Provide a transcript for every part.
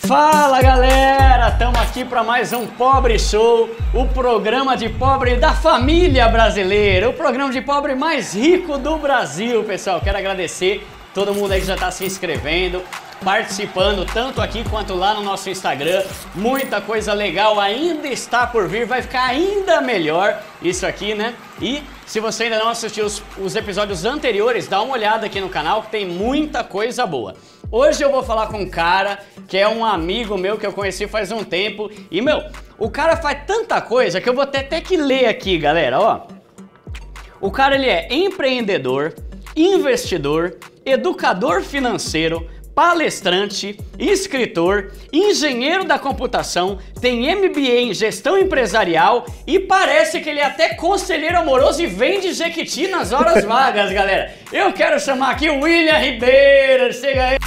Fala galera, estamos aqui para mais um Pobre Show, o programa de pobre da família brasileira, o programa de pobre mais rico do Brasil, pessoal. Quero agradecer todo mundo aí que já está se inscrevendo, participando tanto aqui quanto lá no nosso Instagram. Muita coisa legal ainda está por vir, vai ficar ainda melhor isso aqui, né? E se você ainda não assistiu os episódios anteriores, dá uma olhada aqui no canal que tem muita coisa boa. Hoje eu vou falar com um cara que é um amigo meu que eu conheci faz um tempo e, o cara faz tanta coisa que eu vou ter até que ler aqui, galera, ó. O cara, ele é empreendedor, investidor, educador financeiro, palestrante, escritor, engenheiro da computação, tem MBA em gestão empresarial e parece que ele é até conselheiro amoroso e vende Jequiti nas horas vagas, galera. Eu quero chamar aqui o William Ribeiro, chega aí.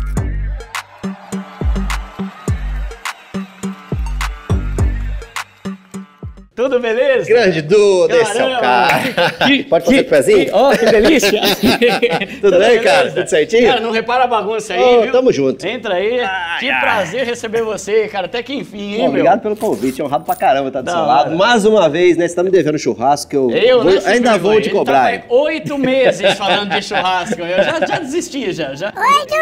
Tudo beleza? Grande Duda, esse é o cara. Pode fazer o pezinho? Ó, que delícia. Tudo bem, cara? Tudo certinho? Cara, não repara a bagunça aí, viu? Tamo junto. Entra aí. Que prazer receber você, cara. Até que enfim, hein, Obrigado pelo convite. É honrado pra caramba estar do seu lado. Mais uma vez, né? Você tá me devendo churrasco, que ainda vou te cobrar. Ele tá 8 meses falando de churrasco. Eu já desisti, já. Oi, Duda.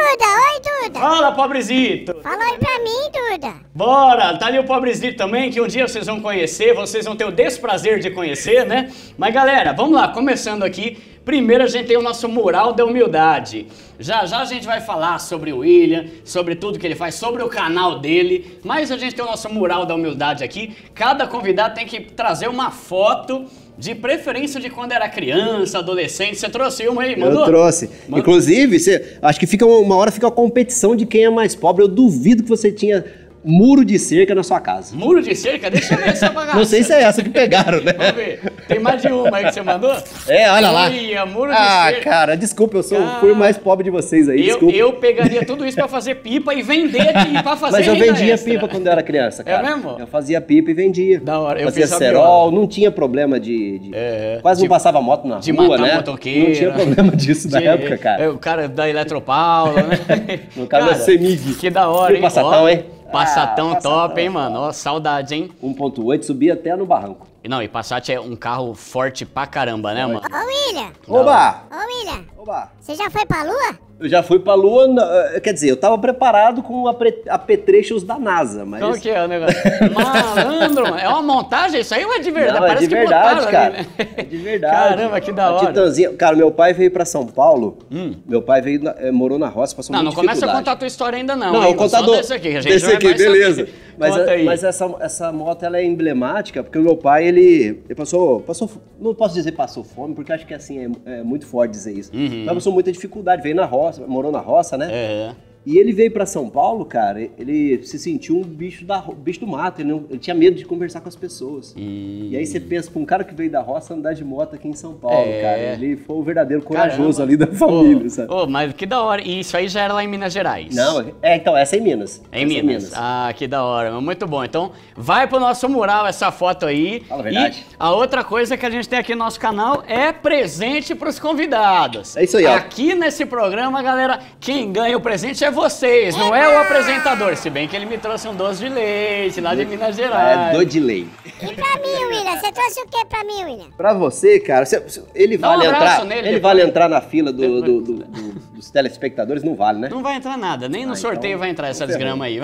Oi, Duda. Fala, pobrezito. Fala oi pra mim, Duda. Bora. Tá ali o pobrezito também, que um dia vocês vão conhecer. Vocês vão ter o desprazer de conhecer, né? Mas galera, vamos lá, começando aqui. Primeiro a gente tem o nosso mural da humildade. Já a gente vai falar sobre o William, sobre tudo que ele faz, sobre o canal dele. Mas a gente tem o nosso mural da humildade aqui. Cada convidado tem que trazer uma foto, de preferência de quando era criança, adolescente. Você trouxe uma aí, mandou? Eu trouxe. Inclusive, acho que uma hora fica a competição de quem é mais pobre. Eu duvido que você tinha muro de cerca na sua casa. Muro de cerca? Deixa eu ver essa bagaça. Não sei se é essa que pegaram, né? Vamos ver. Tem mais de uma aí que você mandou? Olha lá. Muro de cerca. Cara, desculpa, fui o mais pobre de vocês aí, desculpa. Eu pegaria tudo isso pra fazer pipa e vender pra fazer Mas eu renda vendia extra. Pipa quando eu era criança, cara. É mesmo? Eu fazia pipa e vendia. Da hora. Eu fazia fiz cerol, não tinha problema quase não passava moto na de rua, matar né? motoqueiro. Não tinha problema disso na época, cara. O cara da Eletropaulo, né? No caso da Semig. Que da hora, hein? Passatão, hein? Passatão top, hein, mano? Ó, saudade, hein? 1.8, subia até no barranco. Não, e Passat é um carro forte pra caramba, né, mano? Ô, William. Oba! Ô, William. Oba! Você já foi pra Lua? Eu já fui pra Lua, quer dizer, eu tava preparado com apetrechos da NASA, mas... Como que é o negócio? Malandro, mano. É uma montagem isso aí ou é de verdade? Não, parece é de verdade, que cara. ali, né? É de verdade. Caramba, que da hora. Titãzinha. Cara, meu pai veio pra São Paulo, meu pai morou na roça, passou muita dificuldade. Não começa a contar a tua história ainda não. Não, hein? o contador... Desse aqui, a gente beleza. Mas essa moto, ela é emblemática, porque o meu pai, ele passou, não posso dizer passou fome, porque acho que assim, é muito forte dizer isso. Mas passou muita dificuldade, veio na roça, morou na roça, né? E ele veio pra São Paulo, cara, ele se sentiu um bicho do mato, ele tinha medo de conversar com as pessoas. E aí você pensa, com um cara que veio da roça andar de moto aqui em São Paulo, cara, ele foi o verdadeiro corajoso ali da família, sabe? Mas que da hora, e isso aí já era lá em Minas Gerais? Não, então, essa é em Minas. É em Minas. Ah, que da hora, muito bom. Então, vai pro nosso mural essa foto aí. Fala a verdade. E a outra coisa que a gente tem aqui no nosso canal é presente pros convidados. É isso aí, ó. Aqui nesse programa, galera, quem ganha o presente é vocês, não é o apresentador. Se bem que ele me trouxe um doce de leite lá de Minas Gerais. É doce de leite. E pra mim, William? Você trouxe o que pra mim, William? Pra você, cara, ele vale entrar. Ele vale entrar na fila dos telespectadores? Não vale, né? Não vai entrar nada, nem no sorteio vai entrar essa desgrama aí. O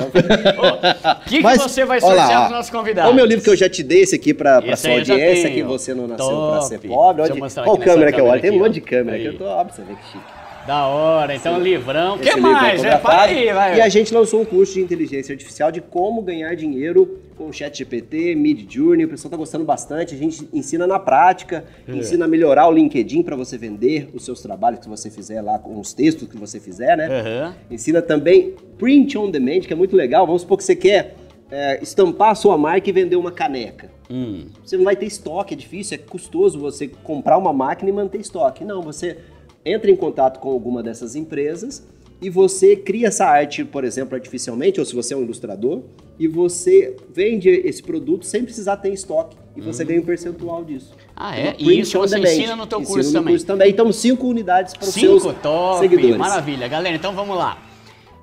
que Mas, você vai sortear pros nossos convidados? Olha o meu livro que eu já te dei, esse aqui pra sua audiência, que você não nasceu pra ser pobre. Qual câmera que eu olho? Tem um monte de câmera aqui. Eu tô óbvio, você vê que chique. Da hora, então livrão. O que mais? Fala aí, vai. E a gente lançou um curso de inteligência artificial de como ganhar dinheiro com o ChatGPT, Midjourney. O pessoal tá gostando bastante. A gente ensina na prática, ensina a melhorar o LinkedIn para você vender os seus trabalhos que você fizer lá, com os textos que você fizer, né? Ensina também print on demand, que é muito legal. Vamos supor que você quer estampar a sua marca e vender uma caneca. Você não vai ter estoque, é difícil, é custoso você comprar uma máquina e manter estoque. Não, você entra em contato com alguma dessas empresas e você cria essa arte, por exemplo, artificialmente, ou se você é um ilustrador, e você vende esse produto sem precisar ter estoque. E você ganha um percentual disso. Ah, é? E isso você ensina no teu curso também? Então, 5 unidades para os seus top, seguidores. Maravilha. Galera, então vamos lá.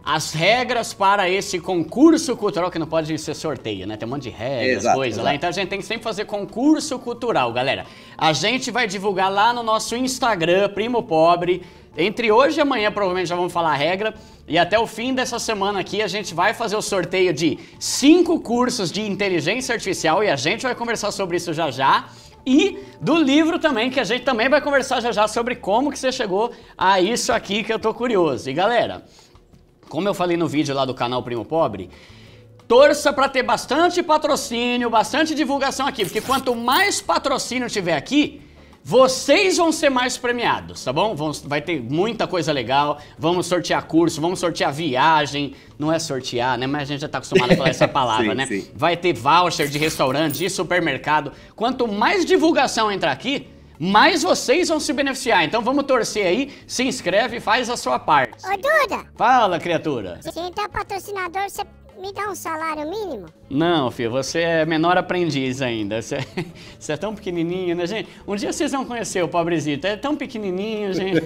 as regras para esse concurso cultural, que não pode ser sorteio, né? Tem um monte de regras, coisa lá. Então a gente tem que sempre fazer concurso cultural, galera. A gente vai divulgar lá no nosso Instagram, Primo Pobre. Entre hoje e amanhã, provavelmente, já vamos falar a regra. E até o fim dessa semana aqui, a gente vai fazer o sorteio de 5 cursos de inteligência artificial. E a gente vai conversar sobre isso já já. E do livro também, que a gente também vai conversar já já sobre como que você chegou a isso aqui, que eu tô curioso. E galera, como eu falei no vídeo lá do canal Primo Pobre, torça para ter bastante patrocínio, bastante divulgação aqui. Porque quanto mais patrocínio tiver aqui, vocês vão ser mais premiados, tá bom? Vai ter muita coisa legal, vamos sortear curso, vamos sortear viagem, não é sortear, né? Mas a gente já tá acostumado a falar essa palavra, sim, né? Sim. Vai ter voucher de restaurante, de supermercado. Quanto mais divulgação entrar aqui, mais vocês vão se beneficiar. Então vamos torcer aí, se inscreve e faz a sua parte. Ô, Duda! Fala, criatura! Se entrar patrocinador, você me dá um salário mínimo? Não, filho, você é menor aprendiz ainda. Você é tão pequenininho, né, gente? Um dia vocês vão conhecer o pobrezito. É tão pequenininho, gente.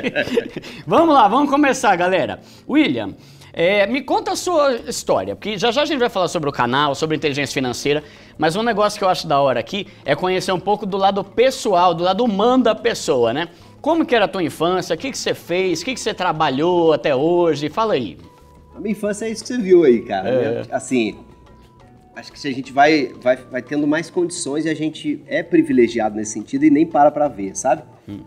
Vamos lá, vamos começar, galera. William, me conta a sua história, porque já já a gente vai falar sobre o canal, sobre inteligência financeira, mas um negócio que eu acho da hora aqui é conhecer um pouco do lado pessoal, do lado humano da pessoa, né? Como que era a tua infância, o que que você fez, o que que você trabalhou até hoje? Fala aí. A minha infância é isso que você viu aí, cara. Né? Assim, acho que se a gente vai tendo mais condições e a gente é privilegiado nesse sentido e nem pra ver, sabe?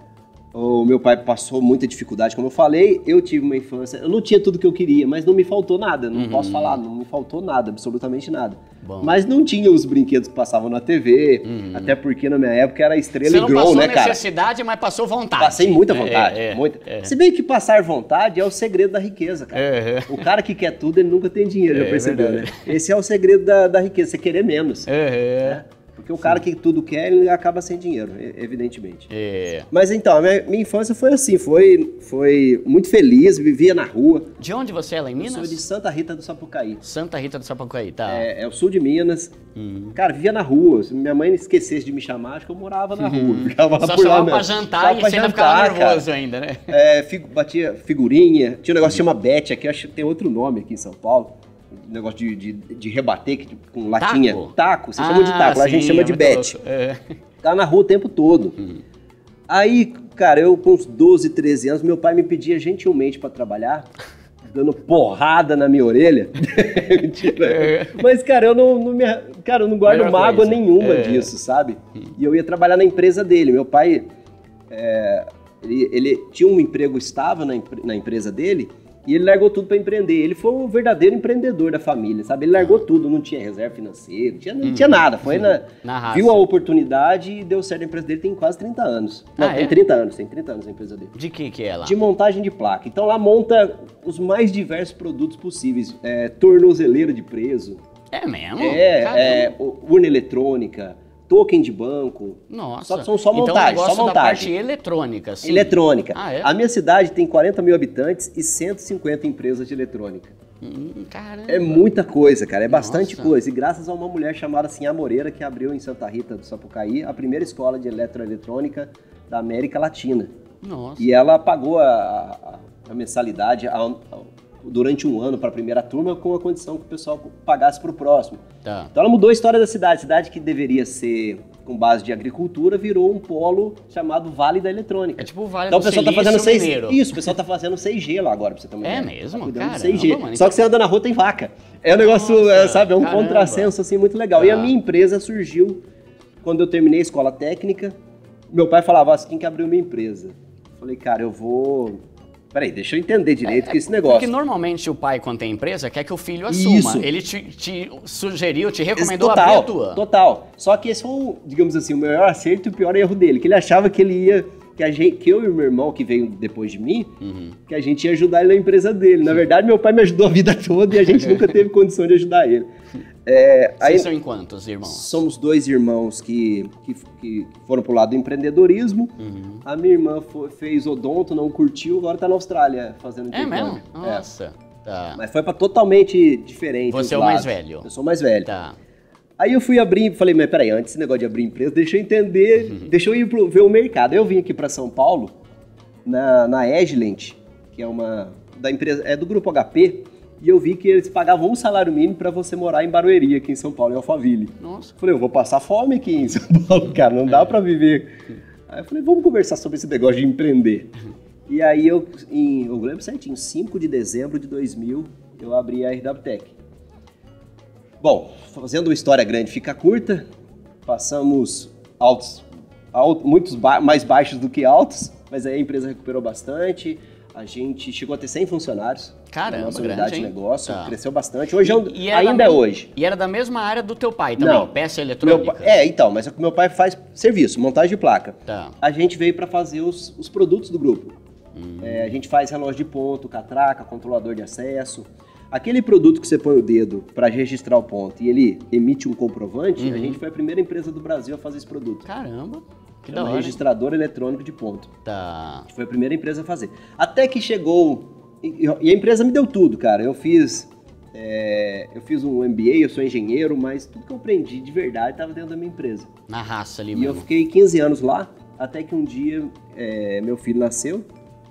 O meu pai passou muita dificuldade, como eu falei, eu tive uma infância, eu não tinha tudo que eu queria, mas não me faltou nada, não posso falar, não me faltou nada, absolutamente nada. Bom. Mas não tinha os brinquedos que passavam na TV, até porque na minha época era Estrela e Grow, né, cara? Você não passou necessidade, mas passou vontade. Passei muita vontade, muita. Se bem que passar vontade é o segredo da riqueza, cara. O cara que quer tudo, ele nunca tem dinheiro, já percebeu, né? Esse é o segredo da riqueza, você querer menos. Né? Porque o cara que tudo quer, ele acaba sem dinheiro, evidentemente. Mas então, a minha infância foi assim, foi muito feliz, vivia na rua. De onde você é lá em Minas? Eu sou de Santa Rita do Sapucaí. Santa Rita do Sapucaí, tá. É o sul de Minas. Cara, vivia na rua. Se minha mãe esquecesse de me chamar, acho que eu morava na rua. Ficava lá só por lá chamava pra jantar e você ainda ficava nervoso ainda, né? Batia figurinha. Tinha um negócio que chama Bet, aqui acho que tem outro nome aqui em São Paulo. Negócio de rebater com latinha. Taco? Você chama de taco, lá a gente chama de bet. Tá na rua o tempo todo. Aí, cara, eu com uns 12, 13 anos, meu pai me pedia gentilmente pra trabalhar, dando porrada na minha orelha. Mentira. Mas, cara, eu não guardo mágoa nenhuma disso, sabe? E eu ia trabalhar na empresa dele. Meu pai, ele tinha um emprego estável na empresa dele, e ele largou tudo para empreender. Ele foi um verdadeiro empreendedor da família, sabe? Ele largou tudo, não tinha reserva financeira, não tinha nada. Foi viu a oportunidade e deu certo a empresa dele, tem quase 30 anos. Não, tem 30 anos a empresa dele. De que é lá? De montagem de placa. Então lá monta os mais diversos produtos possíveis. Tornozeleira de preso. É mesmo? Urna eletrônica. Token de banco. Nossa. São só montagem, então, só montagem. Da parte eletrônica, assim. Eletrônica. A minha cidade tem 40 mil habitantes e 150 empresas de eletrônica. Caramba. É muita coisa, cara. É bastante coisa. E graças a uma mulher chamada Sinhá Moreira, que abriu em Santa Rita do Sapucaí a primeira escola de eletroeletrônica da América Latina. Nossa. E ela pagou a mensalidade durante um ano para a primeira turma, com a condição que o pessoal pagasse para o próximo. Tá. Então ela mudou a história da cidade. A cidade que deveria ser com base de agricultura virou um polo chamado Vale da Eletrônica. É tipo o Vale então, do Silício Mineiro. Isso, o pessoal tá fazendo 6G lá agora, pra você ter uma ideia. Mesmo? Tá 6G. Mano, Só que você anda na rua, tem vaca. É um negócio, sabe, é um contrassenso assim muito legal. E a minha empresa surgiu quando eu terminei a escola técnica. Meu pai falava assim, quem que abriu minha empresa? Eu falei, cara, eu vou... Peraí, deixa eu entender direito que esse negócio... Porque normalmente o pai, quando tem empresa, quer que o filho assuma. Isso. Ele te sugeriu, te recomendou abrir a tua. Total. Só que esse foi, digamos assim, o maior acerto e o pior erro dele. Que ele achava que ele ia... Que eu e o meu irmão, que veio depois de mim, que a gente ia ajudar ele na empresa dele. Na verdade, meu pai me ajudou a vida toda e a gente nunca teve condição de ajudar ele. Vocês são em quantos irmãos? Somos 2 irmãos que foram pro lado do empreendedorismo. A minha irmã fez odonto, não curtiu, agora tá na Austrália fazendo intercâmbio. Mesmo? Nossa. Tá. Mas foi pra totalmente diferente. Você é o mais velho? Eu sou o mais velho. Tá. Aí eu fui abrir, falei, mas peraí, antes desse negócio de abrir empresa, deixa eu entender, deixa eu ir ver o mercado. Aí eu vim aqui para São Paulo, na Agilent, que é uma da empresa, é do Grupo HP, e eu vi que eles pagavam um salário mínimo para você morar em Barueri, aqui em São Paulo, em Alphaville. Nossa. Falei, eu vou passar fome aqui em São Paulo, cara, não dá para viver. Aí eu falei, vamos conversar sobre esse negócio de empreender. E aí eu lembro certinho, 5 de dezembro de 2000, eu abri a RWTech. Bom, fazendo uma história grande fica curta, passamos muitos mais baixos do que altos, mas aí a empresa recuperou bastante, a gente chegou a ter 100 funcionários. Caramba, nossa grande, unidade de hein? negócio, Tá. cresceu bastante. Hoje ainda é hoje. E era da mesma área do teu pai também, Não, peça eletrônica? então, mas meu pai faz serviço, montagem de placa. Tá. A gente veio para fazer os produtos do grupo. A gente faz relógio de ponto, catraca, controlador de acesso. Aquele produto que você põe o dedo para registrar o ponto e ele emite um comprovante, a gente foi a primeira empresa do Brasil a fazer esse produto. Caramba, que É da um hora. registrador eletrônico de ponto. Tá. A gente foi a primeira empresa a fazer. Até que chegou... E a empresa me deu tudo, cara. Eu fiz um MBA, eu sou engenheiro, mas tudo que eu aprendi de verdade estava dentro da minha empresa. Na raça ali E mesmo. eu fiquei 15 anos lá, até que um dia meu filho nasceu.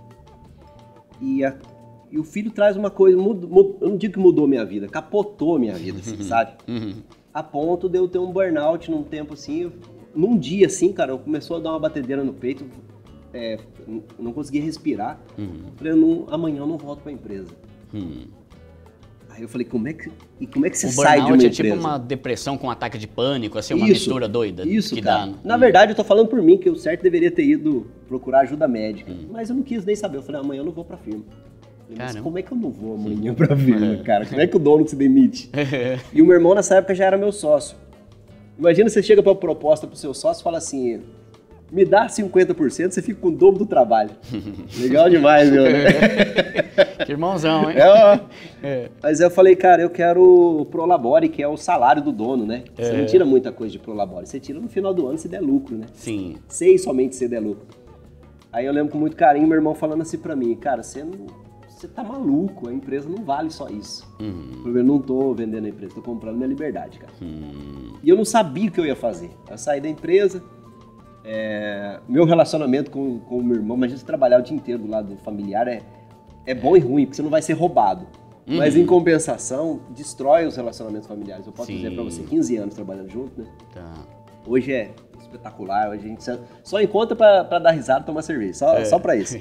E o filho traz uma coisa, eu não digo que mudou minha vida, capotou minha vida, assim, sabe? A ponto de eu ter um burnout num tempo assim, num dia assim, cara, começou a dar uma batedeira no peito, não conseguia respirar. Falei, amanhã eu não volto pra empresa. Aí eu falei, como é que você sai de uma burnout é empresa? tipo uma depressão com um ataque de pânico, assim, uma Isso, mistura doida Isso, que cara. dá. Na verdade, eu tô falando por mim, que o certo deveria ter ido procurar ajuda médica. Mas eu não quis nem saber. Eu falei, amanhã eu não vou pra firma. Falei, mas como é que eu não vou amanhã pra firma, cara? Como é que o dono se demite? E o meu irmão, nessa época, já era meu sócio. Imagina você chega pra proposta pro seu sócio e fala assim, me dá 50%, você fica com o dobro do trabalho. Legal demais, meu, né? Que irmãozão, hein? Mas eu falei, cara, eu quero o Prolabore, que é o salário do dono, né? Você não tira muita coisa de Prolabore, você tira no final do ano se der lucro, né? Sim. Sei somente se der lucro. Aí eu lembro com muito carinho meu irmão falando assim pra mim, cara, você tá maluco, a empresa não vale só isso. Eu não tô vendendo a empresa, tô comprando minha liberdade, cara. E eu não sabia o que eu ia fazer. Eu saí da empresa, meu relacionamento com o meu irmão, imagina você trabalhar o dia inteiro do lado familiar, é bom e ruim, porque você não vai ser roubado. Mas em compensação, destrói os relacionamentos familiares. Eu posso dizer pra você, 15 anos trabalhando junto, né? Tá. Hoje é espetacular, hoje a gente só encontra pra dar risada e tomar cerveja, só pra isso.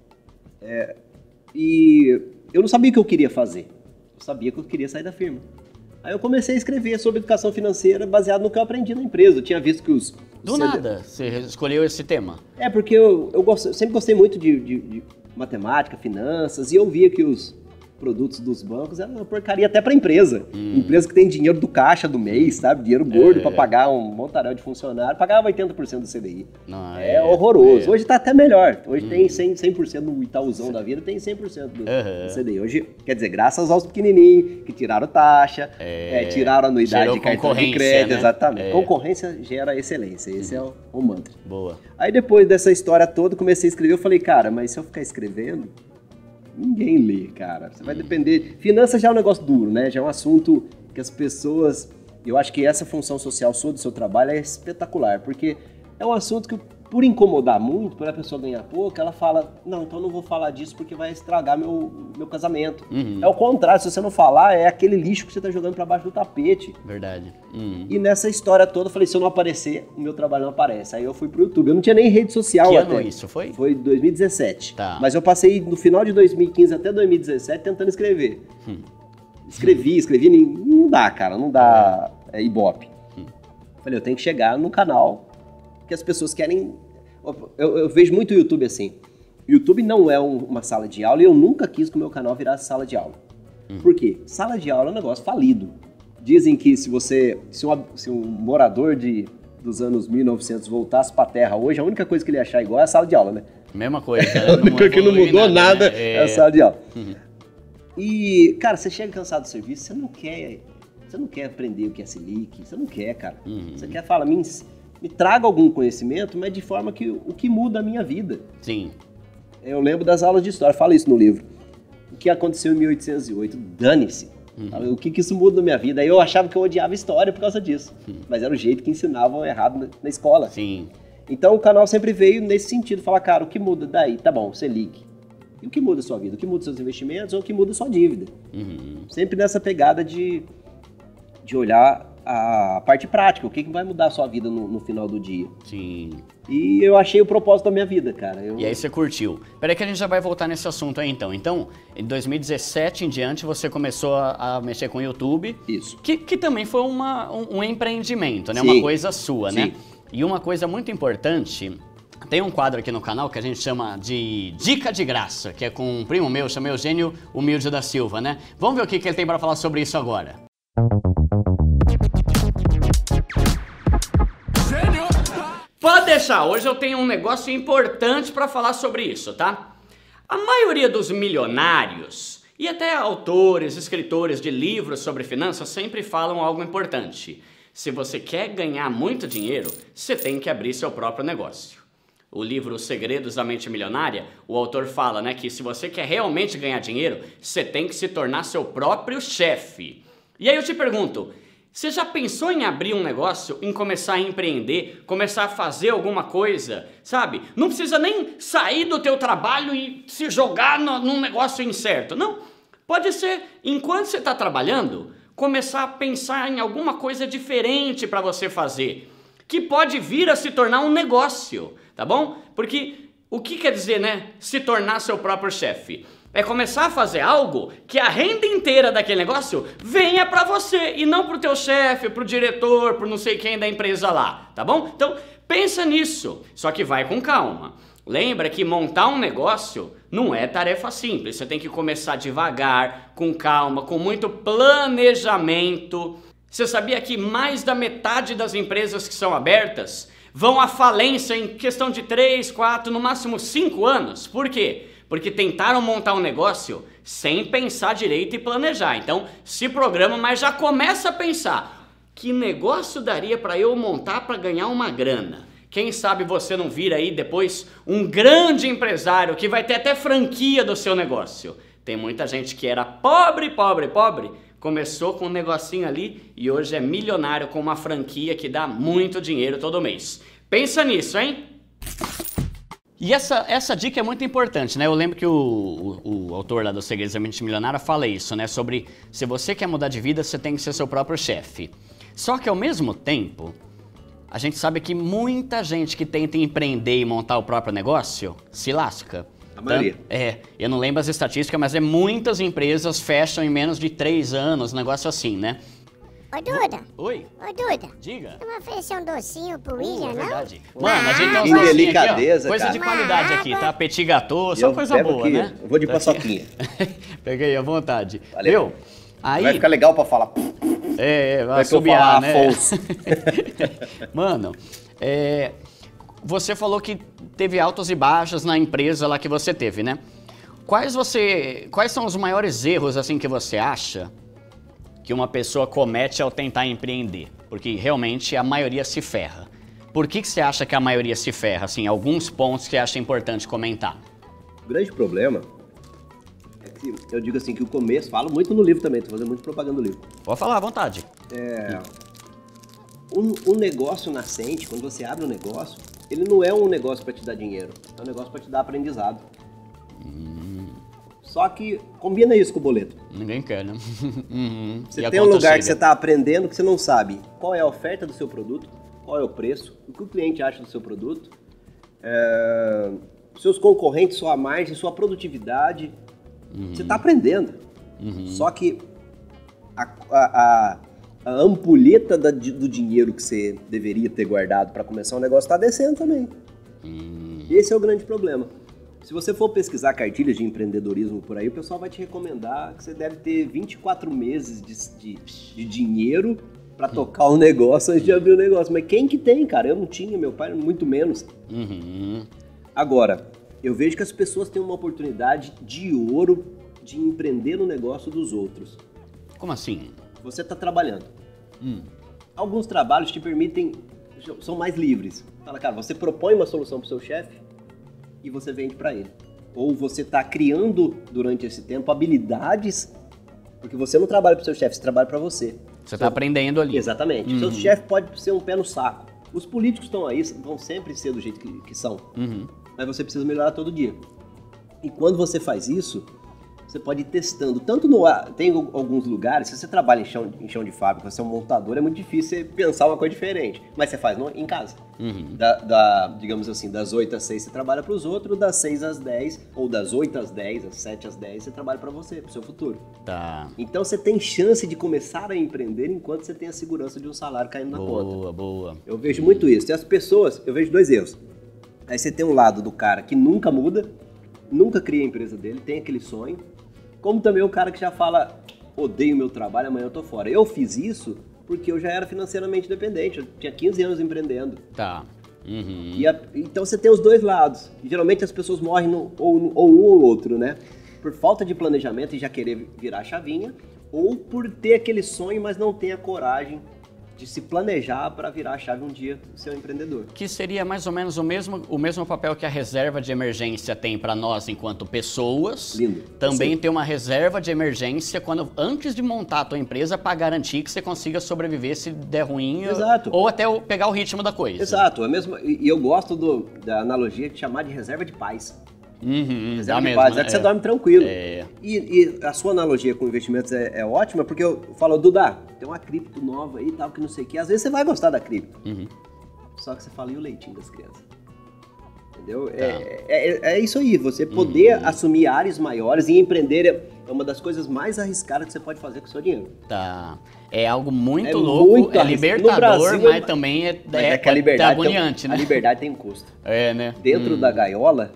E eu não sabia o que eu queria fazer, eu sabia que eu queria sair da firma. Aí eu comecei a escrever sobre educação financeira baseado no que eu aprendi na empresa. Eu tinha visto que os... Do nada, você escolheu esse tema? Porque eu sempre gostei muito de matemática, finanças, e eu via que os produtos dos bancos eram uma porcaria até para empresa. Empresa que tem dinheiro do caixa do mês, sabe? Dinheiro montaréu para pagar um montaréu de funcionário, pagava 80% do CDI. Não, horroroso. Hoje tá até melhor. Hoje tem 100% no Itaúzão da vida, tem 100% do CDI. Hoje, quer dizer, graças aos pequenininhos que tiraram taxa, tiraram a anuidade de cartão de crédito, né? Exatamente. Concorrência gera excelência, esse é o mantra. Boa. Aí depois dessa história toda, comecei a escrever, eu falei, cara, mas se eu ficar escrevendo, ninguém lê, cara. Você vai depender... Finanças já é um negócio duro, né? Já é um assunto que as pessoas... Eu acho que essa função social sua do seu trabalho é espetacular, porque é um assunto que, por incomodar muito, por a pessoa ganhar pouco, ela fala, não, então não vou falar disso porque vai estragar meu casamento. É o contrário, se você não falar, é aquele lixo que você tá jogando pra baixo do tapete. Verdade. E nessa história toda, eu falei, se eu não aparecer, o meu trabalho não aparece. Aí eu fui pro YouTube. Eu não tinha nem rede social Que até. ano isso foi? Foi 2017. Tá. Mas eu passei no final de 2015 até 2017 tentando escrever. Escrevi, não dá, cara, não dá ibope. Falei, eu tenho que chegar no canal que as pessoas querem... Eu vejo muito o YouTube assim. YouTube não é uma sala de aula e eu nunca quis que o meu canal virasse sala de aula. Por quê? Sala de aula é um negócio falido. Dizem que se um morador dos anos 1900 voltasse pra Terra hoje, a única coisa que ele ia achar igual é a sala de aula, né? Mesma coisa, né? A única que não mudou nada né? é a sala de aula. E, cara, você chega cansado do serviço, você não quer aprender o que é Selic, você não quer, cara. Você quer falar, me traga algum conhecimento, mas de forma que o que muda a minha vida. Sim. Eu lembro das aulas de história, fala isso no livro. O que aconteceu em 1808, dane-se. O que isso muda na minha vida? Aí eu achava que eu odiava história por causa disso. Mas era o jeito que ensinavam errado na escola. Sim. Então o canal sempre veio nesse sentido, falar, cara, o que muda daí? Tá bom, Selic. E o que muda a sua vida? O que muda seus investimentos ou o que muda a sua dívida? Sempre nessa pegada de olhar a parte prática, o que vai mudar a sua vida no final do dia. Sim. E eu achei o propósito da minha vida, cara. E aí você curtiu. Peraí que a gente já vai voltar nesse assunto aí então. Então, em 2017 em diante, você começou a mexer com o YouTube. Isso. Que também foi um empreendimento, né? Sim. Uma coisa sua, né? Sim. E uma coisa muito importante, tem um quadro aqui no canal que a gente chama de Dica de Graça, que é com um primo meu, chama Eugênio Humilde da Silva, né? Vamos ver o que ele tem para falar sobre isso agora. Pode deixar, hoje eu tenho um negócio importante para falar sobre isso, tá? A maioria dos milionários e até autores, escritores de livros sobre finanças sempre falam algo importante. Se você quer ganhar muito dinheiro, você tem que abrir seu próprio negócio. O livro Os Segredos da Mente Milionária, o autor fala, né, que se você quer realmente ganhar dinheiro, você tem que se tornar seu próprio chefe. E aí eu te pergunto, você já pensou em abrir um negócio, em começar a empreender, começar a fazer alguma coisa, sabe? Não precisa nem sair do teu trabalho e se jogar num negócio incerto, não. Pode ser, enquanto você está trabalhando, começar a pensar em alguma coisa diferente para você fazer, que pode vir a se tornar um negócio, tá bom? Porque o que quer dizer, né, se tornar seu próprio chefe? É começar a fazer algo que a renda inteira daquele negócio venha pra você e não pro teu chefe, pro diretor, pro não sei quem da empresa lá, tá bom? Então, pensa nisso, só que vai com calma. Lembra que montar um negócio não é tarefa simples, você tem que começar devagar, com calma, com muito planejamento. Você sabia que mais da metade das empresas que são abertas vão à falência em questão de 3, 4, no máximo 5 anos? Por quê? Porque tentaram montar um negócio sem pensar direito e planejar. Então, se programa, mas já começa a pensar, que negócio daria para eu montar para ganhar uma grana? Quem sabe você não vira aí depois um grande empresário que vai ter até franquia do seu negócio. Tem muita gente que era pobre, começou com um negocinho ali e hoje é milionário com uma franquia que dá muito dinheiro todo mês. Pensa nisso, hein? E essa dica é muito importante, né? Eu lembro que o autor lá do Segredos da Mente Milionária fala isso, né? Sobre se você quer mudar de vida, você tem que ser seu próprio chefe. Só que ao mesmo tempo, a gente sabe que muita gente que tenta empreender e montar o próprio negócio se lasca. A maioria. Eu não lembro as estatísticas, mas muitas empresas fecham em menos de 3 anos, um negócio assim, né? Ô, Duda. Oi? Ô, Duda. Diga. Não vai oferecer um docinho pro William, É não? verdade. Mano, a gente tem uns Que docinhos delicadeza, aqui, ó. Coisa cara. de qualidade aqui, tá? Petit gâteau, só Eu coisa pego boa, aqui, né? eu vou de Tá paçoquinha. Peguei à vontade. Valeu. Viu? Aí, Vai ficar legal pra falar. vai Vai assobiar, falar né? Afonso. Mano, você falou que teve altos e baixos na empresa lá que você teve, né? Quais são os maiores erros, assim, que você acha que uma pessoa comete ao tentar empreender? Porque realmente a maioria se ferra. Por que você acha que a maioria se ferra? Assim, alguns pontos que você acha importante comentar. O grande problema é que eu digo assim que o começo, falo muito no livro também, tô fazendo muito propaganda no livro. Pode falar à vontade. Um negócio nascente, quando você abre um negócio, ele não é um negócio para te dar dinheiro, é um negócio para te dar aprendizado. Só que combina isso com o boleto. Ninguém quer, né? Você tem um lugar que você está aprendendo que você não sabe qual é a oferta do seu produto, qual é o preço, o que o cliente acha do seu produto, seus concorrentes, sua margem, sua produtividade. Você está aprendendo. Só que a ampulheta do dinheiro que você deveria ter guardado para começar um negócio está descendo também. Esse é o grande problema. Se você for pesquisar cartilhas de empreendedorismo por aí, o pessoal vai te recomendar que você deve ter 24 meses de dinheiro para tocar um negócio antes de abrir o negócio. Mas quem que tem, cara? Eu não tinha, meu pai muito menos. Agora, eu vejo que as pessoas têm uma oportunidade de ouro de empreender no negócio dos outros. Como assim? Você está trabalhando. Alguns trabalhos te permitem, são mais livres. Fala, cara, você propõe uma solução para o seu chefe e você vende para ele. Ou você está criando, durante esse tempo, habilidades, porque você não trabalha para o seu chefe, você trabalha para você. Você está aprendendo ali. Exatamente. O seu chefe pode ser um pé no saco. Os políticos estão aí, vão sempre ser do jeito que são. Mas você precisa melhorar todo dia. E quando você faz isso, você pode ir testando. Tanto no ar, tem alguns lugares, se você trabalha em chão de fábrica, você é um montador, é muito difícil você pensar uma coisa diferente. Mas você faz em casa. Digamos assim, das 8 às 6 você trabalha para os outros, das 6 às 10, ou das 8 às 10, das 7 às 10, você trabalha para você, para o seu futuro. Tá. Então você tem chance de começar a empreender enquanto você tem a segurança de um salário caindo na conta. Boa, boa. Eu vejo muito isso. E as pessoas, eu vejo 2 erros. Aí você tem um lado do cara que nunca muda, nunca cria a empresa dele, tem aquele sonho. Como também o cara que já fala, odeio meu trabalho, amanhã eu tô fora. Eu fiz isso porque eu já era financeiramente dependente, eu tinha 15 anos empreendendo. Tá. Então você tem os dois lados. E, geralmente as pessoas morrem ou um ou outro, né? Por falta de planejamento e já querer virar a chavinha, ou por ter aquele sonho, mas não ter a coragem de se planejar para virar a chave um dia ser um empreendedor. Que seria mais ou menos o mesmo papel que a reserva de emergência tem para nós enquanto pessoas. Lindo. Também tem uma reserva de emergência antes de montar a tua empresa para garantir que você consiga sobreviver se der ruim. Exato. Ou até pegar o ritmo da coisa. Exato. E eu gosto da analogia de chamar de reserva de paz. Reserva de mesmo, paz, né? é que você dorme tranquilo. É. E a sua analogia com investimentos é ótima, porque eu falo, Duda, tem uma cripto nova aí e tal, que não sei o que. Às vezes você vai gostar da cripto. Só que você fala, e o leitinho das crianças? Entendeu? É isso aí, você poder assumir áreas maiores e empreender é uma das coisas mais arriscadas que você pode fazer com o seu dinheiro. Tá. É algo muito louco, é libertador, Brasil, mas também que a liberdade agoniante, né? A liberdade tem um custo. É, né? Dentro da gaiola,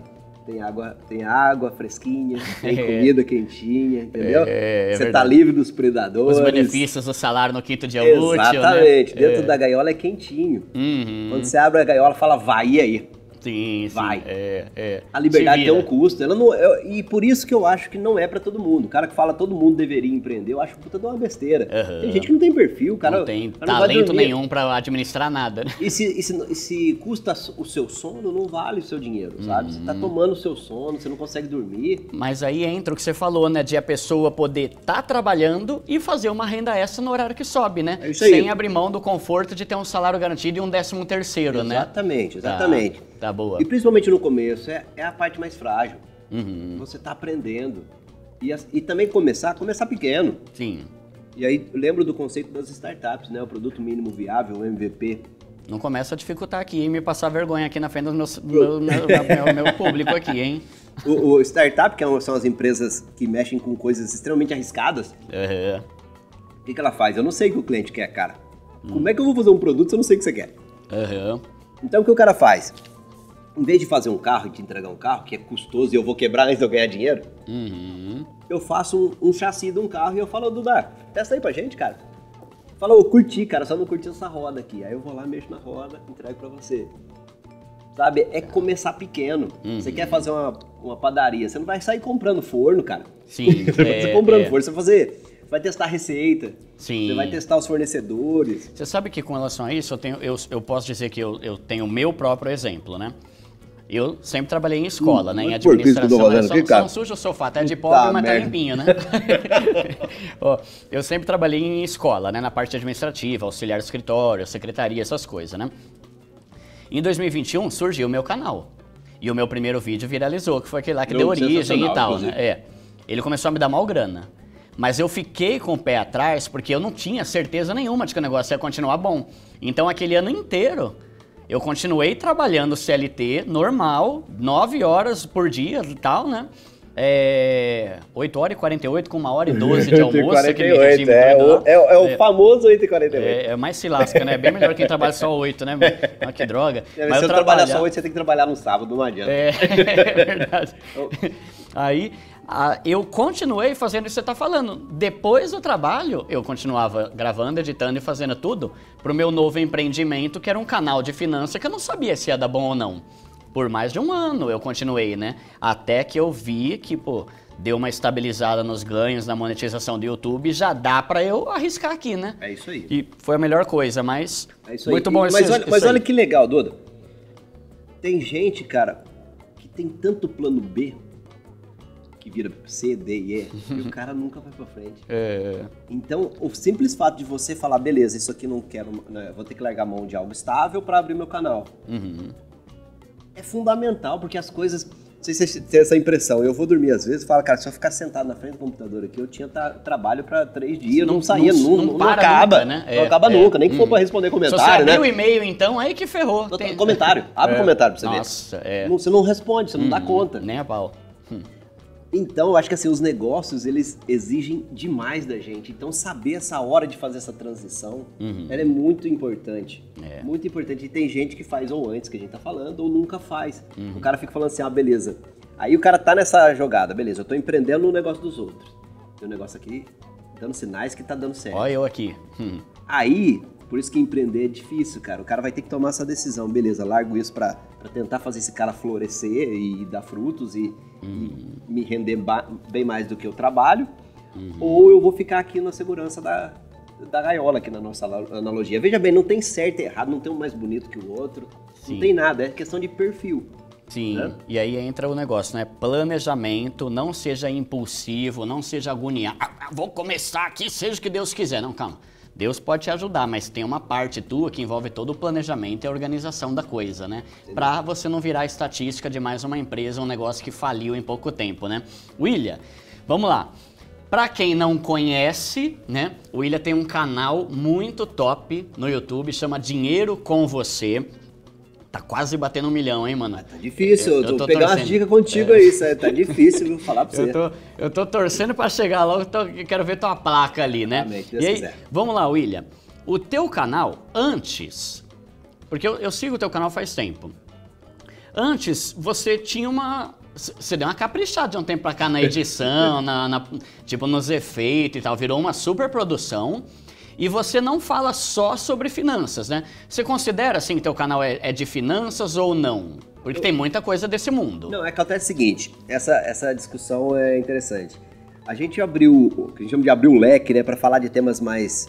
tem água fresquinha, tem comida quentinha, entendeu? Você tá livre dos predadores. Os benefícios do salário no quinto dia útil, né? Exatamente. Dentro da gaiola é quentinho. Quando você abre a gaiola, fala, vai, e aí? Sim, vai. É. A liberdade tem um custo. E por isso que eu acho que não é pra todo mundo. O cara que fala todo mundo deveria empreender, eu acho puta de uma besteira. Tem gente que não tem perfil, o cara não tem cara talento nenhum pra administrar nada, né? E se custa o seu sono, não vale o seu dinheiro, sabe? Você tá tomando o seu sono, você não consegue dormir. Mas aí entra o que você falou, né? De a pessoa poder estar trabalhando e fazer uma renda extra no horário que sobe, né? É isso aí. Sem abrir mão do conforto de ter um salário garantido e um 13º, né? Exatamente. Tá boa. E principalmente no começo, é a parte mais frágil. Você tá aprendendo. E também começar pequeno. Sim. E aí eu lembro do conceito das startups, né? O produto mínimo viável, o MVP. Não começa a dificultar aqui e me passar vergonha aqui na frente do meu público aqui, hein? O startup, que são as empresas que mexem com coisas extremamente arriscadas, o que ela faz? Eu não sei o que o cliente quer, cara. Como é que eu vou fazer um produto se eu não sei o que você quer? Então o que o cara faz? Em vez de fazer um carro e te entregar um carro, que é custoso e eu vou quebrar antes de eu ganhar dinheiro, eu faço um chassi de um carro e eu falo, Duda, testa aí pra gente, cara. Fala, eu curti, cara, só não curti essa roda aqui. Aí eu vou lá, mexo na roda, entrego pra você. Sabe, é começar pequeno. Você quer fazer uma padaria, você não vai sair comprando forno, cara. Sim. Você comprando forno, você vai testar a receita. Sim. Você vai testar os fornecedores. Você sabe que com relação a isso, eu posso dizer que eu tenho o meu próprio exemplo, né? Eu sempre trabalhei em escola, né? Em administração. Não suja o sofá, até de pobre, mas tá limpinho, né? Ó, eu sempre trabalhei em escola, né? Na parte administrativa, auxiliar de escritório, secretaria, essas coisas, né? Em 2021 surgiu o meu canal. E o meu primeiro vídeo viralizou, que foi aquele lá que deu origem e tal, né? Ele começou a me dar mal grana. Mas eu fiquei com o pé atrás porque eu não tinha certeza nenhuma de que o negócio ia continuar bom. Então aquele ano inteiro eu continuei trabalhando CLT normal, 9 horas por dia e tal, né? 8 horas e 48 com 1 hora e 12 de almoço. 48, o famoso 8 e 48. Mais se lasca, né? Bem melhor quem trabalha só 8, né? Mas que droga. Mas se eu trabalhar só 8, você tem que trabalhar no sábado, não adianta. É verdade. Aí eu continuei fazendo isso que você tá falando. Depois do trabalho, eu continuava gravando, editando e fazendo tudo pro meu novo empreendimento, que era um canal de finanças que eu não sabia se ia dar bom ou não. Por mais de um ano eu continuei, né? Até que eu vi que, pô, deu uma estabilizada nos ganhos, na monetização do YouTube, já dá pra eu arriscar aqui, né? É isso aí. E foi a melhor coisa, mas é isso muito aí. bom Mas olha que legal, Duda. Tem gente, cara, que tem tanto plano B, que vira C, D e E, e o cara nunca vai pra frente. Então, o simples fato de você falar, beleza, isso aqui não quero, né, vou ter que largar a mão de algo estável pra abrir meu canal. É fundamental, porque as coisas... sei se você tem essa impressão. Eu vou dormir às vezes e falo, cara, se eu ficar sentado na frente do computador aqui, eu tinha trabalho pra 3 dias, não saía, não acaba, nunca, né? Não acaba nunca, nem que for pra responder comentário, se você abrir né? o e-mail, então, aí que ferrou. Comentário, abre comentário pra você ver. Nossa, Você não responde, você não dá conta. Nem a pau. Então, eu acho que assim, os negócios, eles exigem demais da gente. Então, saber essa hora de fazer essa transição, ela é muito importante. Muito importante. E tem gente que faz ou antes que a gente tá falando, ou nunca faz. O cara fica falando assim, beleza. Aí o cara tá nessa jogada, beleza, eu tô empreendendo no negócio dos outros. Tem um negócio aqui, dando sinais que tá dando certo. Olha eu aqui. Aí, por isso que empreender é difícil, cara. O cara vai ter que tomar essa decisão. Beleza, largo isso pra tentar fazer esse cara florescer e dar frutos e me render bem mais do que eu trabalho. Ou eu vou ficar aqui na segurança da gaiola, aqui na nossa analogia. Veja bem, não tem certo e errado, não tem um mais bonito que o outro. Sim. Não tem nada, é questão de perfil. Sim, né? E aí entra o negócio, né? Planejamento, não seja impulsivo, não seja agoniado. Vou começar aqui, seja o que Deus quiser. Não, calma. Deus pode te ajudar, mas tem uma parte tua que envolve todo o planejamento e a organização da coisa, né? Pra você não virar estatística de mais uma empresa, um negócio que faliu em pouco tempo, né? William, vamos lá. Pra quem não conhece, né? O William tem um canal muito top no YouTube, chama Dinheiro com Você. Tá quase batendo 1 milhão, hein, mano? Tá difícil, eu tô pegando umas dicas contigo aí, tá difícil, viu? Falar pra você. Eu tô torcendo pra chegar logo, quero ver tua placa ali, né? Amém, Deus e aí, quiser. Vamos lá, William. O teu canal, antes, porque eu sigo o teu canal faz tempo. Antes, você tinha você deu uma caprichada de um tempo pra cá na edição, tipo nos efeitos e tal, virou uma super produção. E você não fala só sobre finanças, né? Você considera, assim, que teu canal é de finanças ou não? Porque tem muita coisa desse mundo. Não, acontece o seguinte, essa discussão é interessante. A gente abriu, o que a gente chama de abrir o leque, né, para falar de temas mais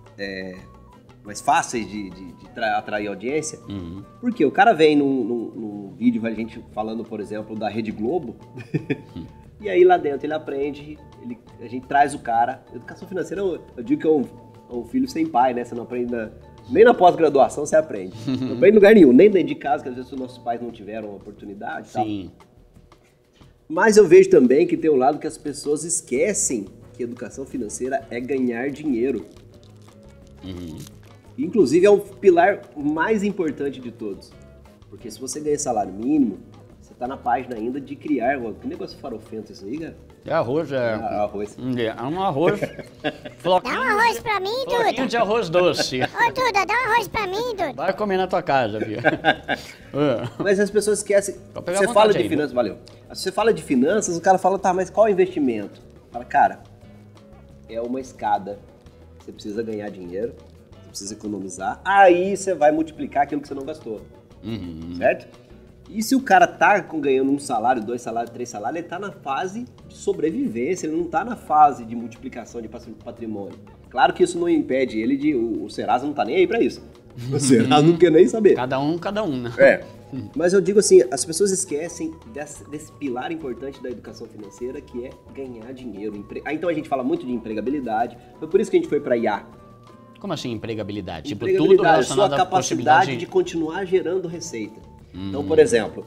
fáceis de atrair audiência. Porque o cara vem num vídeo, a gente falando, por exemplo, da Rede Globo, e aí lá dentro ele aprende, a gente traz o cara. Educação financeira, eu digo que é um filho sem pai, né? Você não aprende nem na pós-graduação você aprende. Não aprende em lugar nenhum, nem dentro de casa, que às vezes os nossos pais não tiveram a oportunidade. Sim. Tal. Mas eu vejo também que tem um lado que as pessoas esquecem que educação financeira é ganhar dinheiro. Inclusive é um pilar mais importante de todos. Porque se você ganha salário mínimo, você tá na página ainda de criar... Que negócio farofento isso aí, cara? É arroz, arroz. É um arroz. Dá um arroz pra mim, Floquinho Duda. de arroz doce. Ô, Duda, dá um arroz pra mim, Duda. Vai comer na tua casa, viu? Mas as pessoas esquecem. pegar Você à fala vontade de aí, finanças, valeu. Se você fala de finanças, o cara fala, tá, mas qual é o investimento? Fala, cara, é uma escada. Você precisa ganhar dinheiro, você precisa economizar, aí você vai multiplicar aquilo que você não gastou. Certo? E se o cara tá ganhando 1 salário, 2 salários, 3 salários, ele tá na fase de sobrevivência, ele não tá na fase de multiplicação de patrimônio. Claro que isso não impede ele de... O Serasa não tá nem aí pra isso. O Serasa não quer nem saber. Cada um, né? Mas eu digo assim, as pessoas esquecem desse pilar importante da educação financeira, que é ganhar dinheiro. Então a gente fala muito de empregabilidade, foi por isso que a gente foi pra IA. Como assim empregabilidade? Tipo, Empregabilidade, tudo relacionado sua à capacidade possibilidade de continuar gerando receita. Então, por exemplo,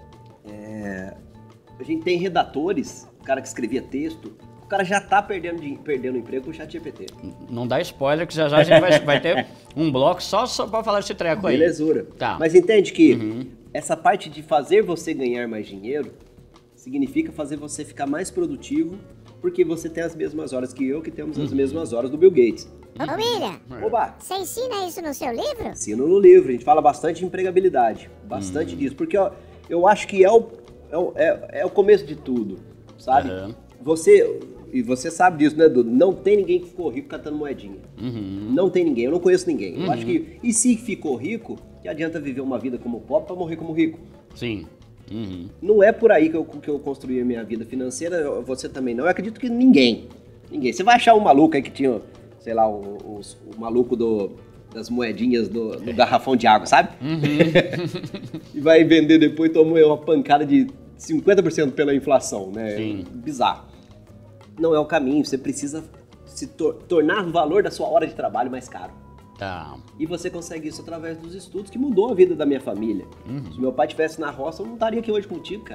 a gente tem redatores, o cara que escrevia texto, o cara já tá perdendo emprego com o ChatGPT. Não dá spoiler, que já a gente vai ter um bloco só pra falar desse treco aí. Belezura. Tá. Mas entende que essa parte de fazer você ganhar mais dinheiro significa fazer você ficar mais produtivo, porque você tem as mesmas horas que eu, que temos as mesmas horas do Bill Gates. Ô, William, Oba! você ensina isso no seu livro? Ensino no livro, a gente fala bastante de empregabilidade, bastante disso, porque eu acho que é o começo de tudo, sabe? Você sabe disso, né, Dudu? Não tem ninguém que ficou rico catando moedinha. Não tem ninguém, eu não conheço ninguém. Eu acho que, e se ficou rico, que adianta viver uma vida como pobre pra morrer como rico? Sim. Não é por aí que eu construí a minha vida financeira, você também não. Eu acredito que ninguém. Você vai achar um maluco aí que tinha, sei lá, o maluco das moedinhas do garrafão de água, sabe? E vai vender depois, toma uma pancada de 50% pela inflação, né? Sim. Bizarro. Não é o caminho, você precisa tornar o valor da sua hora de trabalho mais caro. Tá. E você consegue isso através dos estudos, que mudou a vida da minha família. Se meu pai estivesse na roça, eu não estaria aqui hoje contigo, cara.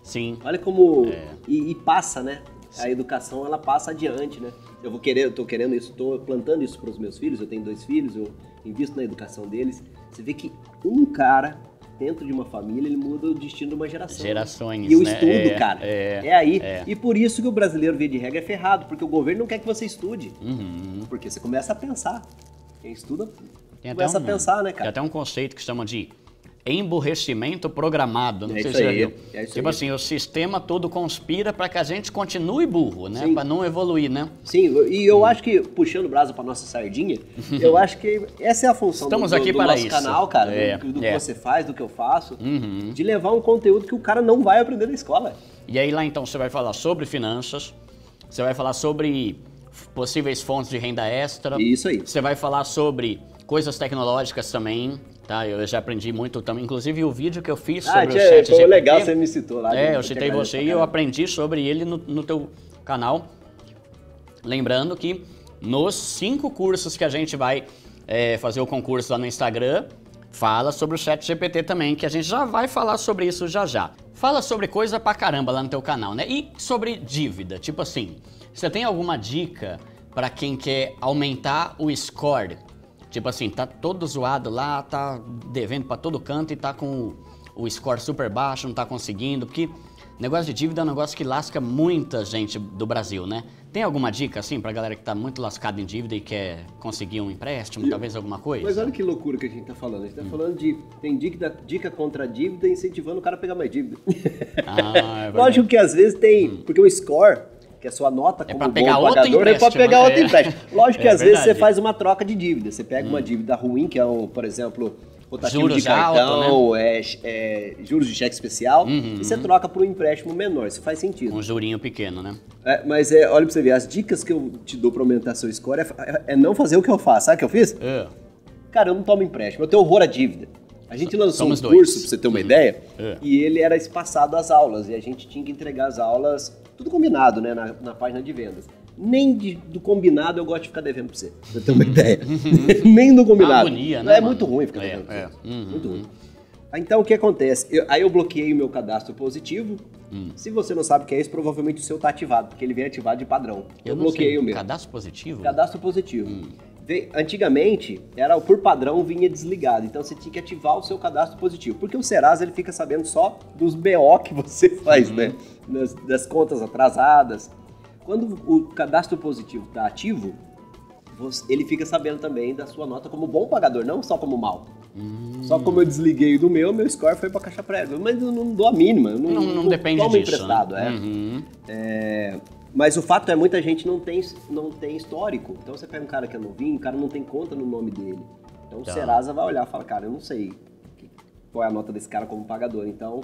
Sim. Olha como... E passa, né? A educação, ela passa adiante, né? Eu tô querendo isso, tô plantando isso para os meus filhos, eu tenho 2 filhos, eu invisto na educação deles. Você vê que um cara, dentro de uma família, ele muda o destino de uma geração. Gerações, E o né? estudo, cara, é aí. E por isso que o brasileiro, via de regra, é ferrado, porque o governo não quer que você estude. Porque você começa a pensar. Quem estuda começa a pensar, né, cara? Tem até um conceito que chama de emburrecimento programado, não sei se isso você já aí, viu. é isso Tipo aí. assim, o sistema todo conspira para que a gente continue burro, né? Sim. Para não evoluir, né? Sim, e eu acho que, puxando o brasa pra nossa sardinha, eu acho que essa é a função Estamos do aqui do para nosso isso. canal, cara, do que você faz, do que eu faço, Uhum. de levar um conteúdo que o cara não vai aprender na escola. E aí lá então você vai falar sobre finanças, você vai falar sobre possíveis fontes de renda extra. Isso aí. Você vai falar sobre coisas tecnológicas também, tá? Eu já aprendi muito também, inclusive o vídeo que eu fiz sobre o ChatGPT. Foi legal, você me citou lá. Eu citei você e eu aprendi sobre ele no teu canal. Lembrando que nos 5 cursos que a gente vai fazer o concurso lá no Instagram, fala sobre o ChatGPT também, que a gente já vai falar sobre isso já já. Fala sobre coisa pra caramba lá no teu canal, né? E sobre dívida, tipo assim, você tem alguma dica pra quem quer aumentar o score? Tipo assim, tá todo zoado lá, tá devendo pra todo canto e tá com o score super baixo, não tá conseguindo, porque negócio de dívida é um negócio que lasca muita gente do Brasil, né? Tem alguma dica, assim, pra galera que tá muito lascada em dívida e quer conseguir um empréstimo, talvez alguma coisa? Mas olha que loucura que a gente tá falando. A gente tá falando de... Tem dica contra a dívida, incentivando o cara a pegar mais dívida. É Lógico que às vezes tem... Porque o score, que é a sua nota como pra bom pegar outro pagador, é pra pegar outro empréstimo. Lógico que às vezes verdade. você faz uma troca de dívida. Você pega uma dívida ruim, que é, por exemplo... rotativo Juros de cartão, alto, juros de cheque especial, e você troca por um empréstimo menor, isso faz sentido. Um jurinho pequeno, né? Mas olha pra você ver, as dicas que eu te dou pra aumentar seu score é não fazer o que eu faço. Sabe o que eu fiz? Cara, eu não tomo empréstimo, eu tenho horror à dívida. A gente lançou um Somos dois. curso, pra você ter uma ideia, e ele era espaçado às aulas, e a gente tinha que entregar as aulas, tudo combinado, né, na página de vendas. Nem do combinado eu gosto de ficar devendo pra você ter uma ideia. Nem do combinado. Agonia, né, é mano? muito ruim ficar devendo pra você. Muito ruim. Então o que acontece? Aí eu bloqueei o meu cadastro positivo. Se você não sabe o que é isso, provavelmente o seu tá ativado, porque ele vem ativado de padrão. Eu não bloqueei sei. o meu. Cadastro positivo? Cadastro positivo. Antigamente, por padrão, vinha desligado. Então você tinha que ativar o seu cadastro positivo. Porque o Serasa ele fica sabendo só dos BO que você faz, né? Das contas atrasadas. Quando o cadastro positivo está ativo, ele fica sabendo também da sua nota como bom pagador, não só como mal. Só como eu desliguei do meu score foi para caixa prévia. Mas eu não dou a mínima. Eu Não depende tomo disso, emprestado, né? Mas o fato é muita gente não tem histórico. Então você pega um cara que é novinho, o cara não tem conta no nome dele. Então o Serasa vai olhar e fala, cara, eu não sei qual é a nota desse cara como pagador. Então,